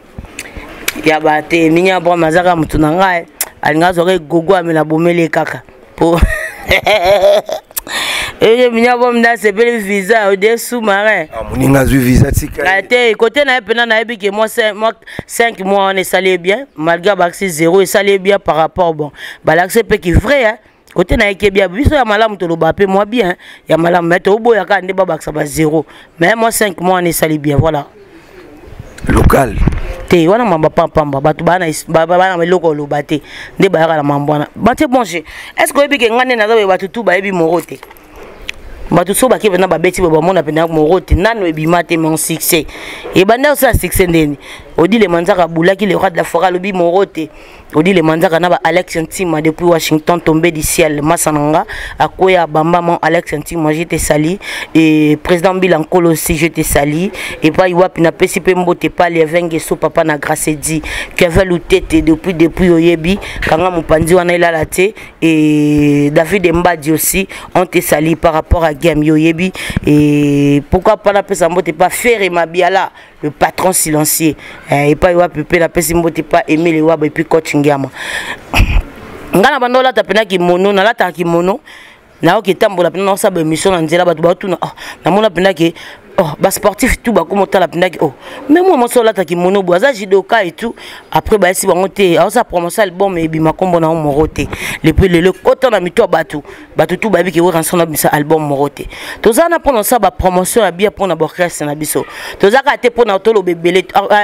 ya bate minya bo mazaka mutuna ngai alinga zo gogo amela bomele kaka po et minya bo mda sepele visa au des sous-marins ah moninga zu visa tika la te côté na pena na ebi que moi cinq mois on est salé bien malgré baxi zéro et salé bien par rapport bon balaxé pe qui vrai hein côté na eke bien biso ya malamu to loba pe moi bien ya malamu mais to boya ka ndeba baxa ba zéro mais moi cinq mois on est salé bien voilà local te wana mamba pamba batu bana bana meloko loba te nde bayaka na mambwana bate bonje est-ce que ebike ngane na zabe batu tu bayebi morote batu so bakebe na babeti ba mona pena morote nano ebima te mon succès et banda ça succès ndeni odi le manzaka bulaki le roi de la forêt lobi morote odi le manzaka na ba Alex Ntima depuis Washington tombé du ciel masananga akoya bamba mon Alex Ntima j'étais sali et président Bilankolo aussi j'étais sali et pas iwapi na pesi pe mbote pas les vingt so papa na grâce dit Kevin Lutete depuis depuis oyebi kanga mupandi wana ilala te et David Mbadi aussi on te sali par rapport à game yoyebi et pourquoi pas la pesa mbote pas faire et mabiala le patron silencieux et pas iwapi pe la pesi mbote pas aimer les wab et puis coaching ngama ngana bandola tapena ki mono na lata ki mono na oki tambola pena sa ba émission na nzela batu batu na na mona pena ki oh ba sportif tout ba comme tala pena ki oh mais moi moso lata ki mono boza jidoka et tout après ba si bango te a sa promotion album et bima kombo na morote le puis le koto na mito batu batu tout ba bi ki ranson na bisa album morote toza na pona sa ba promotion ya bien pona borkes na biso toza ka te pona tolo bebele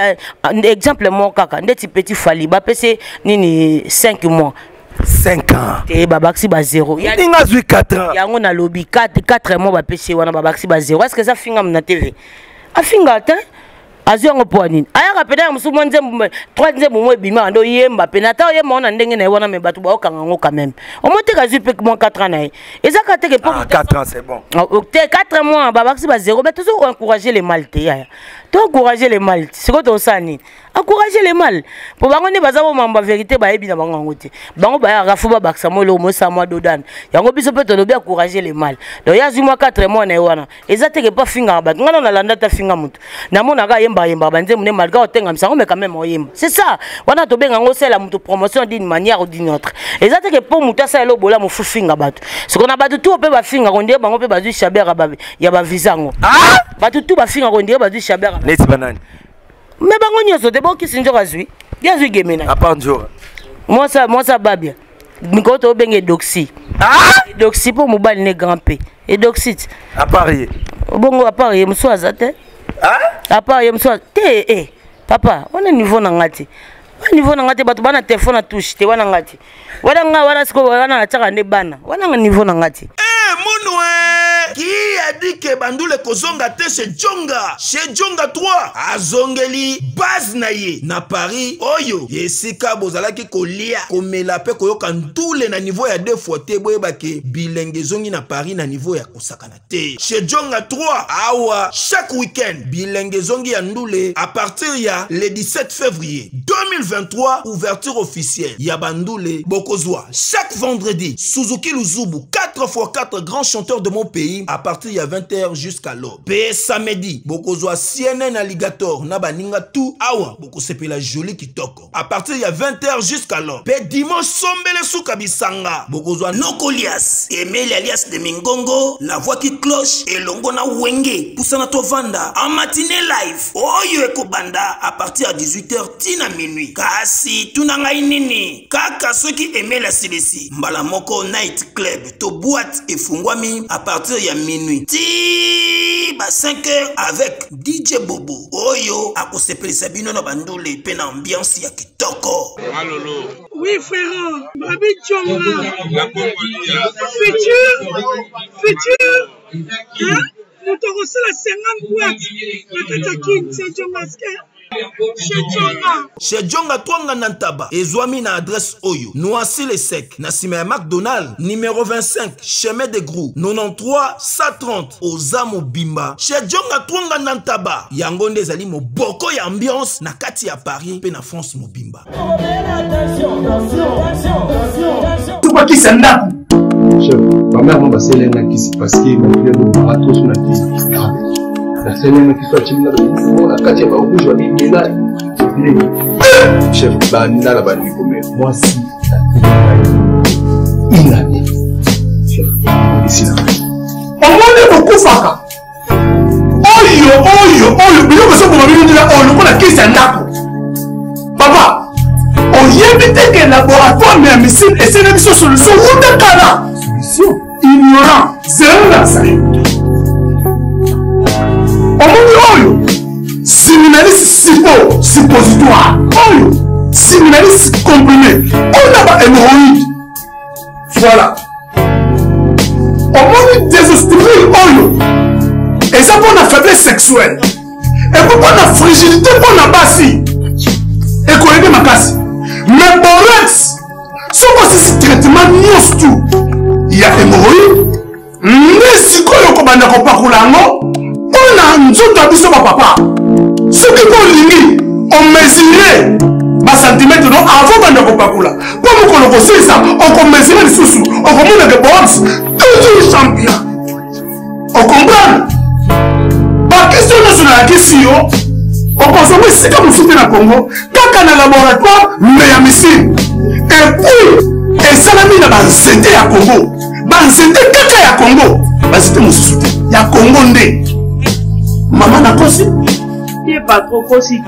exemple mon kaka ndeti petit fali ba pese nini cinq mois cinq ans et babaxi ba zéro ya ninga zui quatre ans yango na lobby quatre quatre mois ba pese wana babaxi ba zéro est-ce que ça finga na T V a finga ta azongo poanini aya ka pena musumo nzembu trois nzembu mo bima ndo yemba pena ta yemba ona ndenge na wana me batu ba okanga ngo quand même au moins te ka zui pe mo quatre ans na eza ka te ke pour quatre ans c'est bon te quatre mois babaxi ba zéro mais toujours encourager les maltais ya to encourager les mal c'est quoi ton sani encourager les mal pour bango ne baza mamba vérité ba yebi na bango ngote bango ba rafu ba baksa mo lo mo sa mo dodan yango biso pe to lobi encourager les mal donc ya zuma quatre mois na wana eza te ke pas finga ba ngana na landa ta finga mutu na mona ga yemba yemba banze mune malga otenga msango mais quand même oyemba c'est ça wana to benga ngo sela mutu promotion d'une manière ou d'une autre eza te ke pour mutu sa lo bola mo fu finga batu ce qu'on a batu tout pe ba finga konde bango pe ba zu chabera ba ya ba visango ah batu tout ba finga konde ba zu chabera neti banani mais bango nyoso te boki sinjo kazui ya zui gemena à part njora moi ça moi ça babia mikoto benge doxy ah doxy pour mobile ne grand p et doxit à parier bongo à parier mswaza te ah à parier mswaza te eh papa on est niveau na ngati on niveau na ngati batu bana téléphone touche te wana ngati wana nga wana siko wana na chaka ne bana wana nga niveau na ngati eh monwe qui a dit que Bandoule kozonga te chez Djonga chez Djonga trois azongeli base na ye na Paris oyo yesika bozalaki kolia komela pe koyoka ndule na niveau ya deux fois te boyeba ke bilenge zongi na Paris na niveau ya kosakana te chez Djonga trois awa chaque week-end bilenge zongi ya ndule à partir ya le dix-sept février deux mille vingt-trois ouverture officielle ya Bandoule bokozwa chaque vendredi Suzuki Luzubu quatre fois quatre grands chanteurs de mon pays à partir de vingt heures jusqu'à l'aube. P samedi, bokozwa C N N Alligator na baninga tout awa boko sepela joli kitoko. À partir de vingt heures jusqu'à l'aube. P dimanche sombele souka bisanga. Bokozwa Nokolias, Emile alias de Mingongo, la voix qui cloche et longo na wenge poussana tovanda en matinée live. Oyo eko banda à partir de dix-huit heures tina minuit. Kasi tunanga inini. Kaka ceux qui aimaient la silesi. Mbala moko night club to boîte et fungwami à partir de minuit. Ti ba cinq heures avec D J Bobo. Oyo akosepelisa bino na Bandoule pe na ambiance ya kitoko. Alolo. Oui frère, Babi Djonga. La Congolia. Futur. Futur. Hein? Nous t'aurons la cinquante boîtes. La Katakin, c'est Djongaske. Chez Djonga Twanga Nantaba, Ezwami na adresse Oyo, Noisy les Secs, Nassime McDonald, numéro vingt-cinq, chemin de Grou, quatre-vingt-treize cent trente, Ozamo Bimba. Chez Djonga Twanga Nantaba, Yangonde Zali mo boko ya ambiance, na kati ya Paris, pe na France mo Bimba. Tout quoi qui s'en a? Chef, ma mère m'a passé l'un qui s'est passé, mon frère m'a marathon sur la piste. La semaine qui soit chimina la kati ya rouge wa bimela chef banda la bandi comme moi si une année chef ici là on m'a beaucoup faka oyo oyo oyo bilo ko so ko bimela la oyo ko la kisa ndako papa on yebite que laboratoire mais missile et c'est une solution route kala solution ignorant zéro la ça. Oyo, séminaliste typo suppositoire. Oh, séminaliste comprimé. On a hémorroïde. Voilà. Au moins des ostriles. Oh, et ça pour la faiblesse sexuelle. Et pourquoi la fragilité pour la bassi. Et qu'on aide ma casse. Mais borax. C'est aussi ce traitement nios tout. Il y a hémorroïde. Mais si on a un pakulango, on a un zone d'ambition papa. Ce qui est on mesurait ma centimètre avant de ne pas couler. Pour nous connaître ça, on mesurait les sous-sous, on commande des box, toujours champion. On comprend? Par question nationale, la question, on consomme si comme vous dans le Congo, quand on a un laboratoire, mais à missile. Et puis, et ça l'a mis dans la santé à Congo. Dans la santé, quelqu'un à Congo. C'était mon soutien. Il y a Congo ndé. Maman n'a pas si. Il n'est pas trop possible.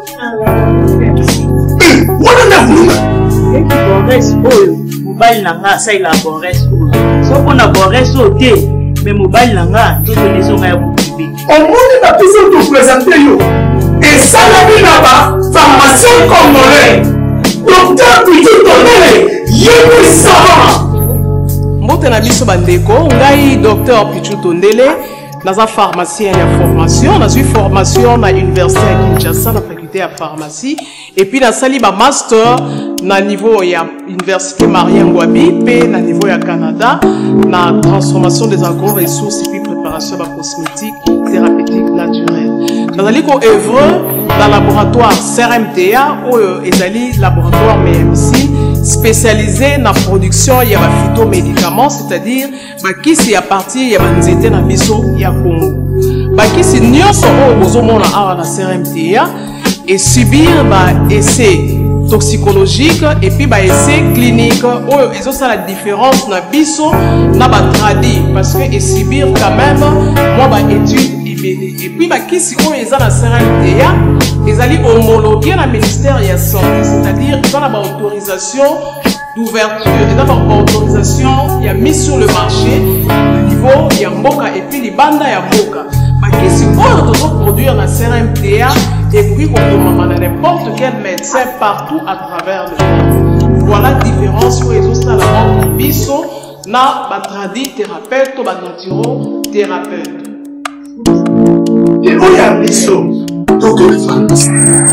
Eh, on a un boulot. Et qui boresse, oh, mobile nanga, ça il a boresse, oh. Sauf qu'on a boresse, oh, mais mobile nanga, tout les gens ont bouclé. Au monde a toujours tout présenté, yo. Et ça l'a mis là-bas, pharmacien congolais. Docteur Pichu Tondele, Yémi Savant. Mbote na biso bandeko, ngai docteur Pichu Tondele, naza pharmacien ya formation, naza formation na université à Kinshasa na faculté ya pharmacie et puis na sali ba master na niveau ya université Marien Ngouabi pe na niveau ya Canada na transformation des agro-ressources et puis préparation de cosmétiques thérapeutiques naturelles. Nazali ko œuvre dans le laboratoire C R M T A ou ezali laboratoire M M C spécialisé dans la production de phytomédicaments, c'est-à-dire qui à partir de nzete na biso ya Congo. Qui si nyonso o bozomona awa na C R M T A et subir ba essai toxicologique et puis ba essai clinique oyo ezosala la différence na biso na ba tradi parce que et subir quand même moi ba étude et puis bah qui si on est à la C R M T A ils allaient homologuer le ministère de la santé, c'est-à-dire ils ont la autorisation d'ouverture, ils ont la autorisation il y a mis sur le marché le niveau il y a Mboka et puis les bandes il y a Mboka. Bah qui si on doit produire la C R M T A et puis on demande à n'importe quel médecin partout à travers le monde. Voilà la différence où ils ont ça la mort biso na batradi thérapeute ou naturothérapeute. Et où il y a un mission, donc on est pharmacien.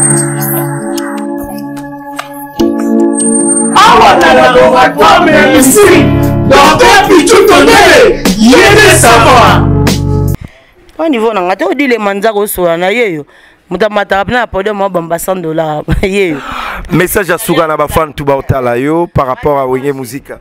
Ah, voilà, laboratoire, mais ici, docteur Pichu Tondele, il est des savants. Au niveau de la dit les manzako sur la yeyo. Moutamata na pode mo bamba cent dollars yeyo. Message à Sougana Bafan tout bautala yo par rapport à Wenge Musique.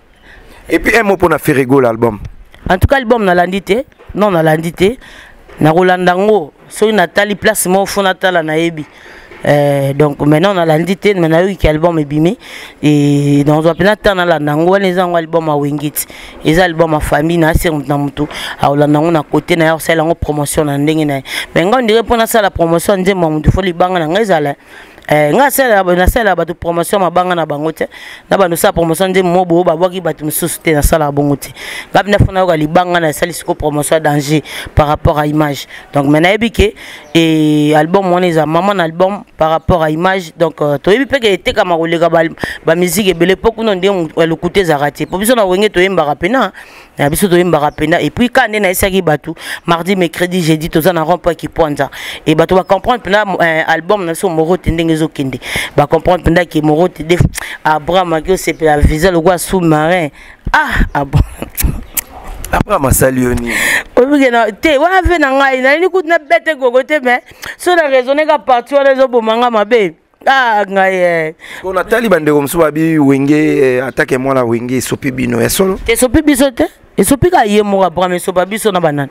Et puis un mot pour na Ferrego l'album. En tout cas l'album na landité, non na landité. Na Rolandango, sur une Nathalie place moi au fond Natala naebi. Euh, donc maintenant on a l'indité, maintenant il y a album ebimé et donc on doit peine attendre la Nango les gens album à Wingit, les albums à famille na c'est on mutu à Rolandango na côté na c'est la promotion na ndenge na. Mais on dirait pour ça la promotion ndé mo mutu faut li banga na ngezala. Eh nga sala na sala ba promotion mabanga na bangote na ba no sa promotion de mobo ba boki ba tumsuste na sala bongote ngap na fona ko libanga na sali siko promotion danger par rapport à image donc maintenant ebike et album on est à maman album par rapport à image donc to ebi pe ke te kama ko lega ba ba musique ebele poko no ndé le côté za raté pour biso na wenge to yemba rapena na biso to yemba rapena et puis quand na esaki batu mardi mercredi jeudi to za na rond-point qui pointe et batu va comprendre pena album na so moro tendenge zokende ba comprendre pendant que moro te def Abraham que c'est la visa le roi sous-marin ah ah bon Abraham salioni obi na te wa ve na ngai na ni kut na bete gogote mais so na raisonner ka partout les obomanga mabe ah ngai on a tali bande comme so babi Wenge attaque moi la Wenge sopi bino ya solo te sopi biso te e sopi ka yemo Abraham so babiso na banane.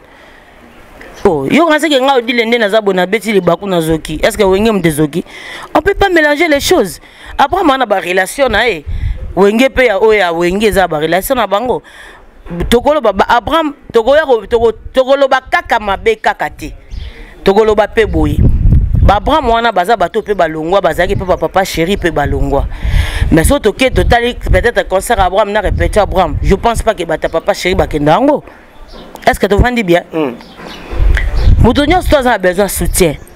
Oh, yo quand c'est que nga odile ndé naza bona beti li baku na zoki. Est-ce que Wenge mdezoki? On peut pas mélanger les choses. Après on a ba relation na e. Wenge pe ya oya Wenge za ba relation na bango. Tokolo ba Abraham tokoya ko tokolo ba kaka mabe kaka te. Tokolo ba pe boyi. Ba Abraham wana baza bato pe balongwa bazaki pe papa chéri pe balongwa. Mais surtout que total peut-être concert Abraham na répété Abraham. Je pense pas que bata papa chéri ba kendango. Est-ce que tu vendis bien? Mm. Moutonio a besoin de soutien.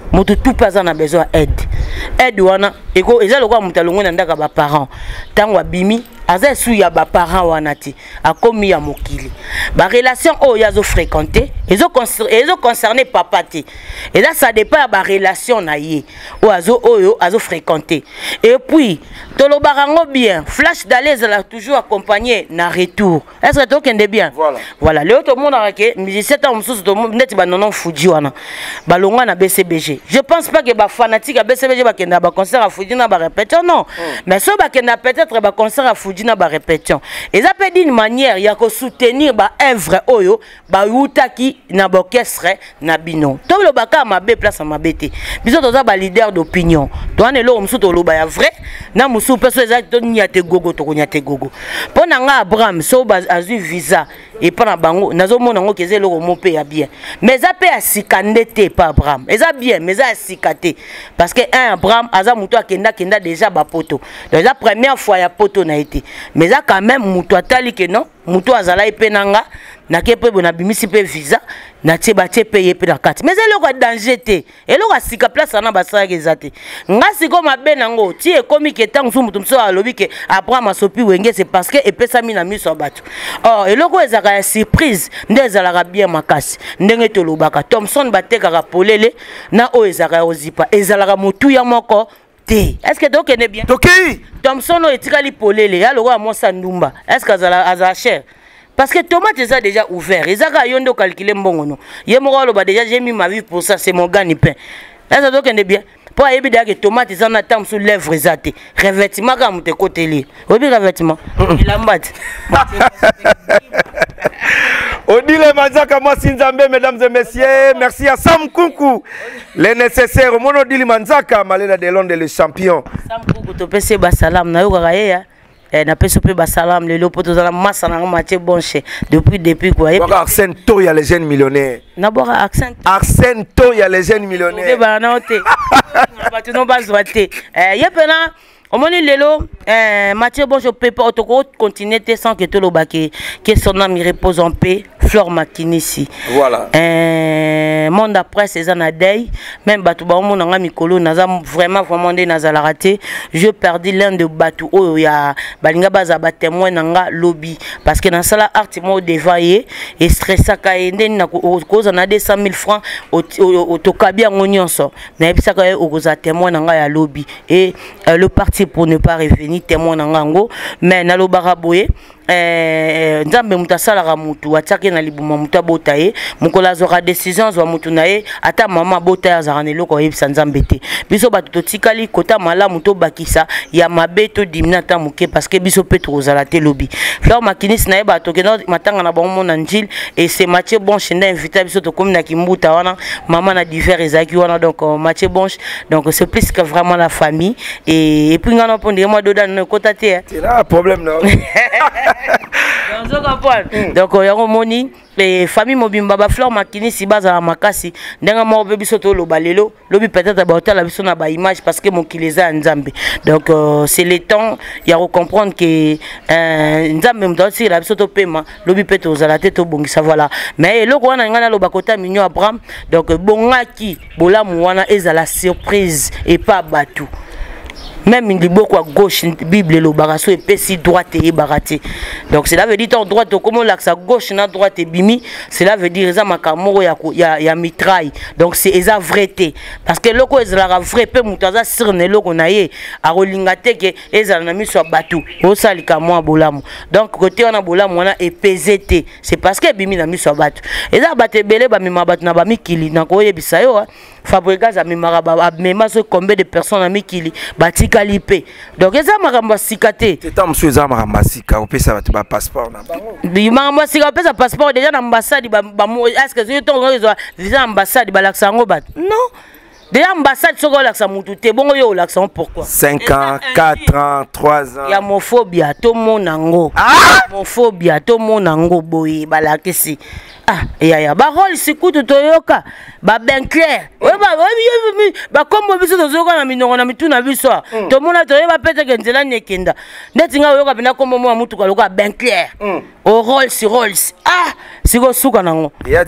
moto tout pas en a besoin aide aide wana eko eza lokwa mutalongo na ndaka ba parents tango abimi aza su ya ba parents wana ti akomi ya mokili ba relation o yazo fréquenter ezo ezo concerner papa ti et là ça dépend ba relation na ye o azo oyo azo fréquenter et puis tolo barango bien flash d'aller la toujours accompagné na retour est-ce que to kende bien voilà voilà le tout monde a que musicien ta mususu to net ba nonon fuji wana balonga na B C B G je pense pas que ba fanatique à B C B G ba kenda ba concert à fuji na ba répétition non mm. mais so ba kenda peut-être ba concert à fuji na ba répétition et ça peut d'une manière ya ko soutenir ba œuvre oyo ba utaki na ba orchestre na bino to lo baka ma be place ma bete biso to za ba leader d'opinion to ane lo mususu to lo ba ya vrai na mususu peso exact to nyate gogo to nyate gogo pona nga Abraham so ba azu visa et pas na bango nazo mona ngo keze lo mo pe ya bien mais ça peut asikandete pas Abraham eza bien mais ça asikate parce que un Abraham aza muto akenda kenda déjà ba poto donc la première fois ya poto na été mais ça quand même muto atali que non muto azala ipenanga na kepe bona bimisi pe visa na tie ba tie payer pe na carte mais eloko a danger te eloko asika place na basala ezate ngasi ko mabe nango tie komi ke tangu su mutu mso alobi ke Abraham asopi wenge c'est parce que epesa mi na miso bato oh eloko ezaka ya surprise nde ezalaka bien makasi ndenge tolobaka Thompson batekaka polele na o ezaka ozipa ezalaka motu ya moko te est-ce que donc est bien toki Thompson o etikali polele ya loko amosa ndumba est-ce que azala azala cher parce que tomate est déjà ouvert ils a yondo calculer mbongo no ye moko ba déjà j'ai mis ma vie pour ça c'est mon gagne-pain est-ce que donc est bien pour yebi que tomate ça na tam sous lèvres ezate revêtement comme te côté li obi revêtement il ambat Odile Manzaka Mwasinzambe, mesdames et messieurs, merci à Sam Kunku, les nécessaires. Mon Odile Manzaka, Malena Delonde, le champion. Sam Kunku, tu peux se basalam, na yoga ya. Eh, na peux se basalam, le lopo to zala massa na Mathieu Bonche depuis depuis quoi. Arsène To, il y a les jeunes millionnaires. Na boka Arsène. Arsène To, il y a les jeunes millionnaires. Ba na ote. Ba tu no bazwate. Eh, yepena au moment lelo euh Mathieu bon je peux pas continuer sans que tout le baquet que son âme repose en paix Flore Makinisi voilà euh monde après ces anadei même batu ba mon nga mikolo naza vraiment vraiment ndé nazala raté je perdu l'un de batu o ya balinga baza ba témoin nga lobby parce que dans sala art mo dévaillé et stressa ka ende na cause na deux cent mille francs au tokabia ngonyonso na ebisa ka o koza témoin nga ya lobby et euh, le parti pour ne pas revenir témoin nango mais na lo baraboye euh nzambe mutasala ka mutu atake na libuma muta botaye mukola zora décision zo mutu nae ata mama botaye za kanelo ko yebisa nzambe te biso batu totikali kota mala muto bakisa ya mabeto dimnata muke parce que biso petro za la te lobby Flore Makinisi nae bato ke matanga na bongo na njil et c'est Mathieu Bonche nda invité biso to comme na kimbuta wana maman na divers ezaki wana donc Mathieu Bonche donc c'est plus que vraiment la famille et et puis ngana pondé moi doda na kota te c'est là problème non donc il y a un moni les familles mobimba ba Flore Makinisi baza la makasi ndenga mo be biso to lobalelo lobi peut-être ba hôtel la biso na ba image parce que mon kileza nzambe donc euh, c'est le temps il y a à comprendre que euh, nzambe mtasi la biso to pema lobi peut aux la tête au bongisa voilà mais loko wana ngana lo bakota mignon Abraham donc bongaki bolamu wana ezala surprise et pas batou. Même il dit beaucoup à gauche, Bible le barasso et pessi droite et barati. Donc cela veut dire en droite comment l'axe à gauche na droite et bimi, cela veut dire ça makamoro ya ya ya mitraille. Donc c'est eza vérité parce que loko ezala vrai pe mutaza sirne loko naye a rolingate ke ezala na miso batu. O salika moi bolamu. Donc côté on a bolamu on a epezete. C'est parce que bimi na miso batu. Eza baté belé ba mima batu na ba mikili na ko yebisa yo. Fabrigas a mimara ba mema so combien de personnes a mikili bati Kalipé. Donc eza makamba sikate. C'est tant monsieur eza makamba sika opesa ba passeport na bango. Bi makamba sika opesa passeport déjà na ambassade ba est-ce que c'est ton réseau visa ambassade ba laksa ngo bat. Non. Déjà ambassade soko laksa mutu te bongo yo laksa pourquoi? cinq ans, quatre ans, trois ans. Ya mophobia to monango. Ah! Mophobia to monango boyi ba lakisi. Ah, ya ya ba rôle sikutu toyoka ba ben clair. Ouais ba ba comme biso tozoka na minongo na mitu na biso. To mona to ba pete ke nzela nyekenda. Ndeti nga yoka bina comme mo mutu ka loka ben clair. Au rôle si rôle. Ah, siko suka nango. Yati.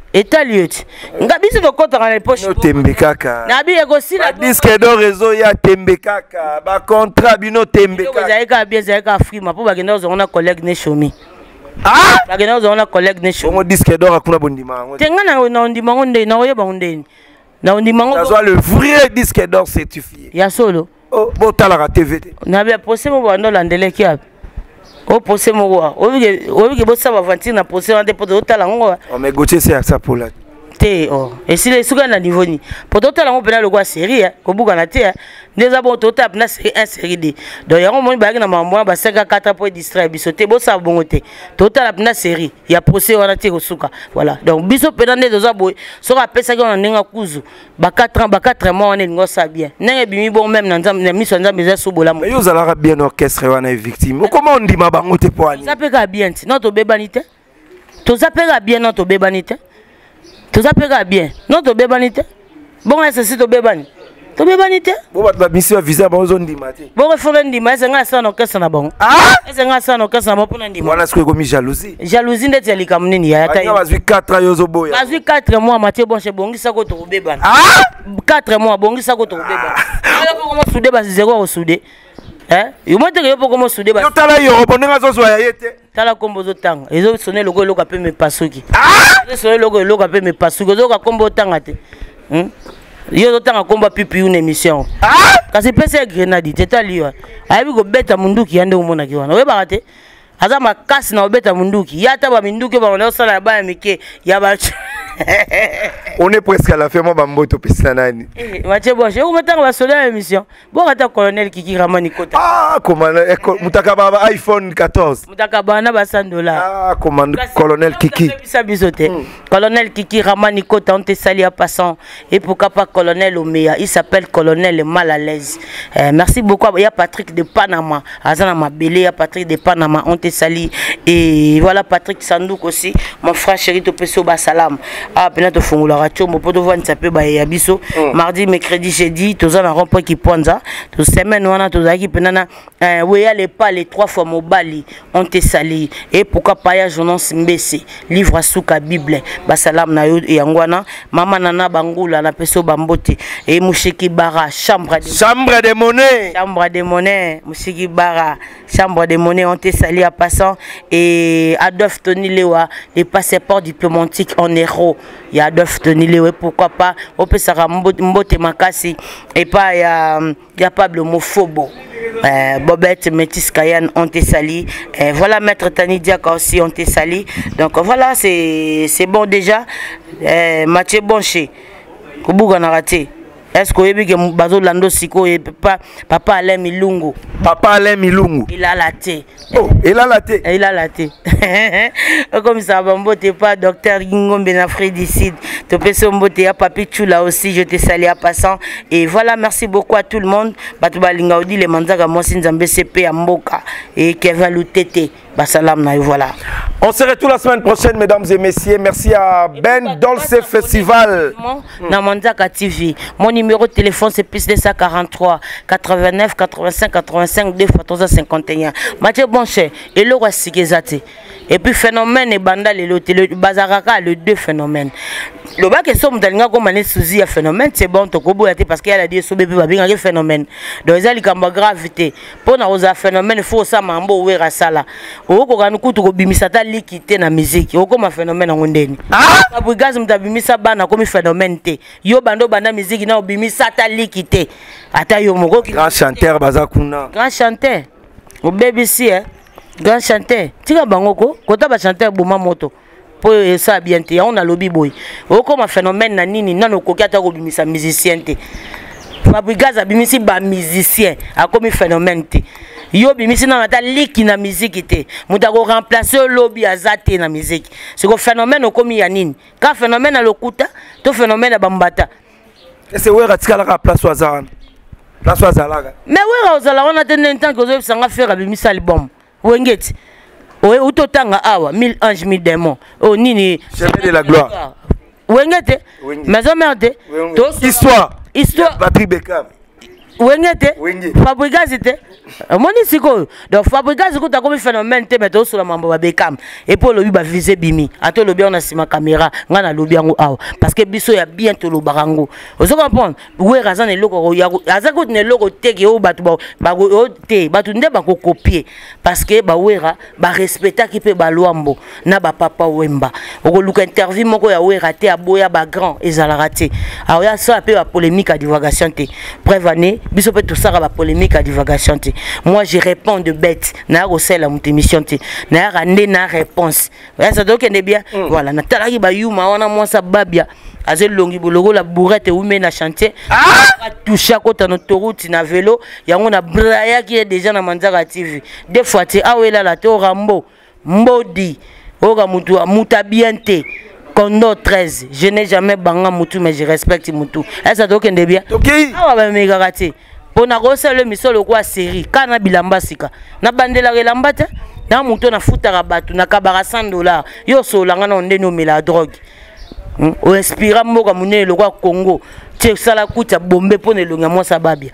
État lieu. Ngabiso to kota dans les poches. No tembe kaka. Nabi egosi la disque d'or réseau ya tembe kaka. Ba contrat bino tembe kaka. Zaika bien zaika frima pour bagenda on a collègue ne chomi. Ah! Bagenda on a collègue ne chomi. Mon disque d'or akuna bondima. Tenga na na ndima ngonde na oye ba ngonde. Na ndima ngo. Ça soit le vrai disque d'or certifié. Ya solo. Oh, bon tala T V T. Na bien posé mo bando landele ki ab. O posé mo wa. O bi o bi bo sa ba vantir na posé ande po do tala ngo. Oh mais Gauthier c'est ça pour là. Te oh et si les souga na niveau ni pour tout la on peut le quoi série hein ko buka na te hein déjà bon tout tap na série un série deux donc ya on moni ba na mambo ba cinq à quatre pour distraire biso te bo sa bongote tout la na série ya procès wana te ko suka voilà donc biso pendant deux ans boy so ka pesa ko na ninga kuzu ba quatre ans ba quatre mois on est ngo sa bien nenge bimi bon même na nzam na miso nzam za subola mo yo zala bien orchestre wana victime comment on dit ma bango te po ani ça peut ka bien non to bebanité to ça peut ka bien non to bebanité tout ça peut bien non to bebanité bon est ce to bebani to bebanité bon ba mission visa ba zo ndima te bon refondre ndima est nga sana okesa na bon ah est nga sana okesa na pona ndima wana siko komi jalousie jalousie ndeti ali kamnini ya ta ya bazwi quatre ans yo zo boya bazwi quatre mois Mathieu Bonche bongisa ko to bebani ah quatre mois bongisa ko to bebani ala ko mo soudé ba zéro ko soudé hein yo mo te ko mo soudé ba yo tala yo bonenga zo zo ya yete tala kombo zo tanga ezo sonner logo loka pe me pasuki ah ezo sonner logo loka pe me pasuki zo ka kombo tanga te hm yo zo tanga komba pipi une émission ah kasi pese grenade te tali wa ayebi ko beta munduki yande umona ki wana we ba te aza makasi na obeta munduki yata ba minduki ba ona sala ba mike ya ba on est presque à la fin moi bamboto pesa nani eh Mathieu Bonche o matanga ba sola émission bon ata colonel Kiki Ramani Kota ah commandant mutaka baba iPhone quatorze mutaka bana ba cent dollars ah commandant colonel Kiki bisa bisote colonel Kiki Ramani Kota on te sali à passant et pourquoi pas colonel Omeya il s'appelle colonel mal à l'aise euh, merci beaucoup il y a Patrick de Panama azana mabele il y a Patrick de Panama on te sali et voilà Patrick Sandouk aussi mon frère chéri to peso ba salam ah pena to fungula ratio mo poto vendre ça peut ba ya biso mardi mercredi jeudi to za na rond-point qui ponza to semaine wana to za ki pena na euh, oui les pas les trois fois mobali on te sali et pourquoi pas ya journance mbese livre à souka bible ba salam na yo yangwana mama nana bangula na peso bambote et mushiki bara chambre de chambre de monnaie chambre de monnaie mushiki bara chambre de monnaie on te sali à passant et Adolphe Tony Lewa les passeports diplomatiques en héros il y a Adolphe Tony Lewa pourquoi pas on peut ça mbote makasi et pas il y a il y a Pablo Mofobo euh, Bobette Métis Kayan on te sali euh, voilà maître Tani Diaka aussi on te sali donc voilà c'est c'est bon déjà euh, Mathieu Bonche Kubuga na raté est-ce que yebi ke bazo lando siko et papa papa Alain Milungu papa Alain Milungu il a la thé oh il a la thé il a la thé comme ça bambote pas docteur Ngombe na Frédicide te peso mbote ya papi Chula aussi je te salue à passant et voilà merci beaucoup à tout le monde batu balinga odi le manzaka mosi nzambe C P ya mboka et Kevin Lutete basalam na voilà on se retrouve la semaine prochaine mesdames et messieurs merci à Ben Dolce Festival na Manzaka T V mon numéro de téléphone c'est plus deux cent quarante-trois quatre-vingt-neuf quatre-vingt-cinq quatre-vingt-cinq deux fois trois cent cinquante et un Mathieu Bonche et le roi Sikezate et puis phénomène et banda le bazaraka le deux phénomènes le bac est somme d'alinga comme un souci à phénomène c'est bon to kobo yate parce qu'il y a la dit sobe ba binga phénomène donc ils ali kamba gravité pour na oza phénomène faut ça mambo wera sala o ko kan kutu ko bimisa ta likité na musique o comme phénomène ngondeni ah abugaz mtabimisa bana comme phénomène te yo bando banda musique na obimisa ta likité ata yo moko grand chanteur bazakuna grand chanteur o B B C hein grand chanteur tika bangoko kota ba chanteur boma moto po ça bien te on a lobby boy o comme phénomène na nini nano kokata ko bimisa musicien te Fabrigaza bimisi ba musicien a comme phénomène te yo bimisi na ta liki na musique te muta ko remplacer lobby azate na musique c'est ko phénomène o comme ya nini ka phénomène a lokuta to phénomène a bambata c'est ouais ratikala ka place wazana place wazala mais ouais ozala on a tenu temps que zo sanga faire bimisa album wengeti o utotanga awa mille anges mille démons o nini chemin de la gloire wengete maison merde histoire histoire Patrick Beckham Wengete Fabregas était moni siko donc Fabregas ko ta comme phénomène te mettre sur la mambo Beckham et pour le ba viser bimi ato lobi on a sima caméra nga na lobi yango awa parce que biso ya bien to lo barango ozo comprendre we razan ne loko ya azako ne loko teke o batu ba ba te batu nde ba ko copier parce que ba wera ba respecta ki pe ba loambo na ba papa wemba oko luka interview moko ya wera te aboya ba grand ezala raté alors ya ça pe ba polémique à divagation te prévané biso peut tout ça ba polémique à divagation te moi je réponds de bête na recel la mon émission te na rande na réponse ça donc est bien voilà na talaki ba yuma wana moi ça babia azel longi bologo la bourrette ou na chantier a toucher à côté notre route na vélo yango na braya qui est déjà na Manzaka T V des fois tu awela la to rambo mbodi oga mutu muta bien te Kondo treize, je n'ai jamais banga mutu mais je respecte mutu. Est-ce que donc est bien? OK. Ah ba mega raté. Pona rosa le misolo kwa série kana bilamba sika. Na bandela relamba te. Na mutu na futa rabatu na kabara cent dollars. Yo so langa na onde no mela drogue. O inspira mboka munene le kwa Congo. Tche sala kuta bombe pone longa mo sababia.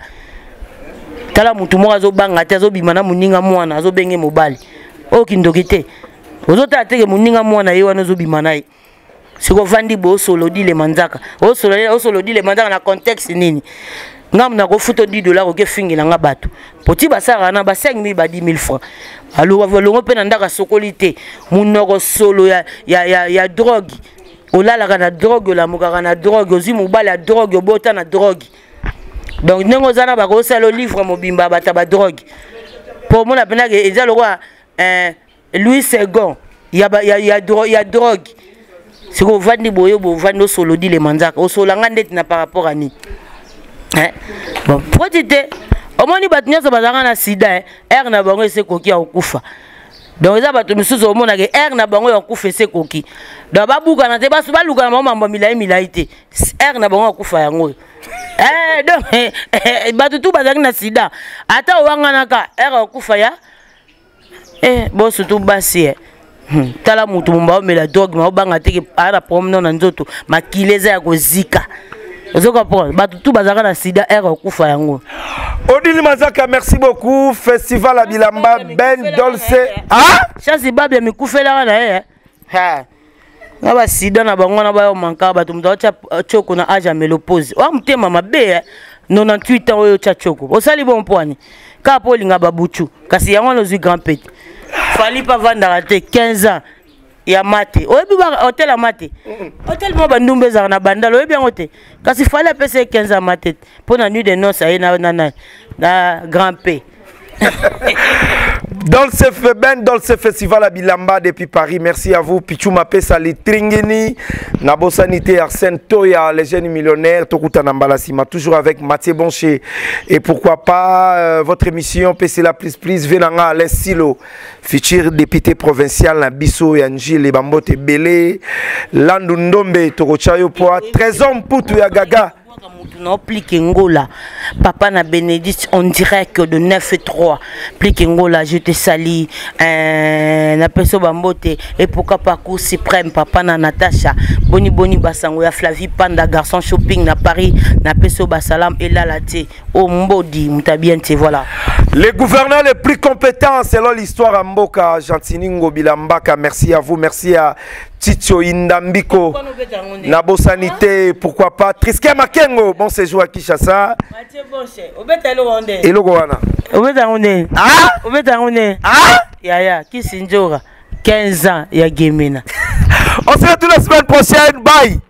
Tala mutu mo azo banga te azo bimana muninga mwana azo benge mobali. O kindokite. Ozo ta teke muninga mwana yewa no zo bimana yi. Siko vandi bo solo di le manzaka o solo o solo di le manzaka na contexte nini ngam na ko futo dix dollars ke fingila nga bato poti basara na ba cinq mille ba dix mille francs alo wa longo pe na ndaka sokolité munoko solo ya ya ya, ya drogue olala kana drogue la mukaka na drogue ozimu bala ya drogue bota na drogue donc nengo zana ba ko salo livre mobimba bata ba drogue pour mon apena ke eza lokwa euh Louis Second ya ya ya drogue ya drogue. Si vous vendez boyo, vous vendez solo di les manzaka. Au solo ngande na par rapport à ni. Hein? Bon, protité. Au moins ni batnya so bazanga na sida, er na bango ese koki ya okufa. Donc eza bato misusu au monde ke er na bango ya okufa ese koki. Donc babuka na te basu baluka na mambo milai milai te. Er na bango okufa yango. Eh donc bato tu bazanga na sida. Ata wanga naka er okufa ya. Eh bon surtout basi. Hmm. Tala mutu mumba me la drogue ma banga teke ara promener na nzoto makileza ya kozika ozoka pour batu tu bazaka na sida era okufa yango. Odile Manzaka, merci beaucoup. Festival à Bilamba Ben Dolce. Ah chasi babia mikufela na eh ha na ba sida na bango na ba yo manka batu mutacha choko na aja melopose wa mtema mabe quatre-vingt-huit ans oyo cha choko osali bon poani ka polinga babuchu kasi yango no zui grand petit fali pas vendre raté quinze ans ya mate oyebi ba hôtel a mate hôtel mo bandumbe za na bandalo oyebi ngote kasi fali apesa quinze ans mate pour na nuit de noces ay na na na grand P. Dans ce Ben dans ce festival à Bilamba depuis Paris, merci à vous. Pichou Mapé Sali Tringeni, Nabo Sanité Arsène Toya, les jeunes millionnaires, Tokuta Nambalasima, toujours avec Mathieu Bonché. Et pourquoi pas euh, votre émission P C la plus plus Venanga Les Silo, futur député provincial na Bisso Yanji les Bambote Belé, Landundombe Tokochayo Poa, Trésor Mputu ya Gaga. Non, Plikengola, papa na Bénédicte, on dirait que de neuf et trois. Plikengola, je te salue, euh, na peso bambote, et pourquoi pas cours suprême, papa na Natacha, Boni Boni Basango, ya Flavie Panda, garçon shopping na Paris, na peso Basalam, et là la té, oh Mbodi, mutabiente, voilà. Les gouverneurs les plus compétents selon l'histoire à Mboka, Jantiningo Bilambaka, merci à vous, merci à Tito Indambiko, Nabo Sanité, pourquoi pas, Triske Makengo, bon séjour à Kinshasa. Mathieu Bonche, obeta lo onde. Et logo wana. Obeta onde. Ah, obeta onde. Ah, ya ya, Kisinjora, quinze ans ya Gemena. On se retrouve la semaine prochaine, bye.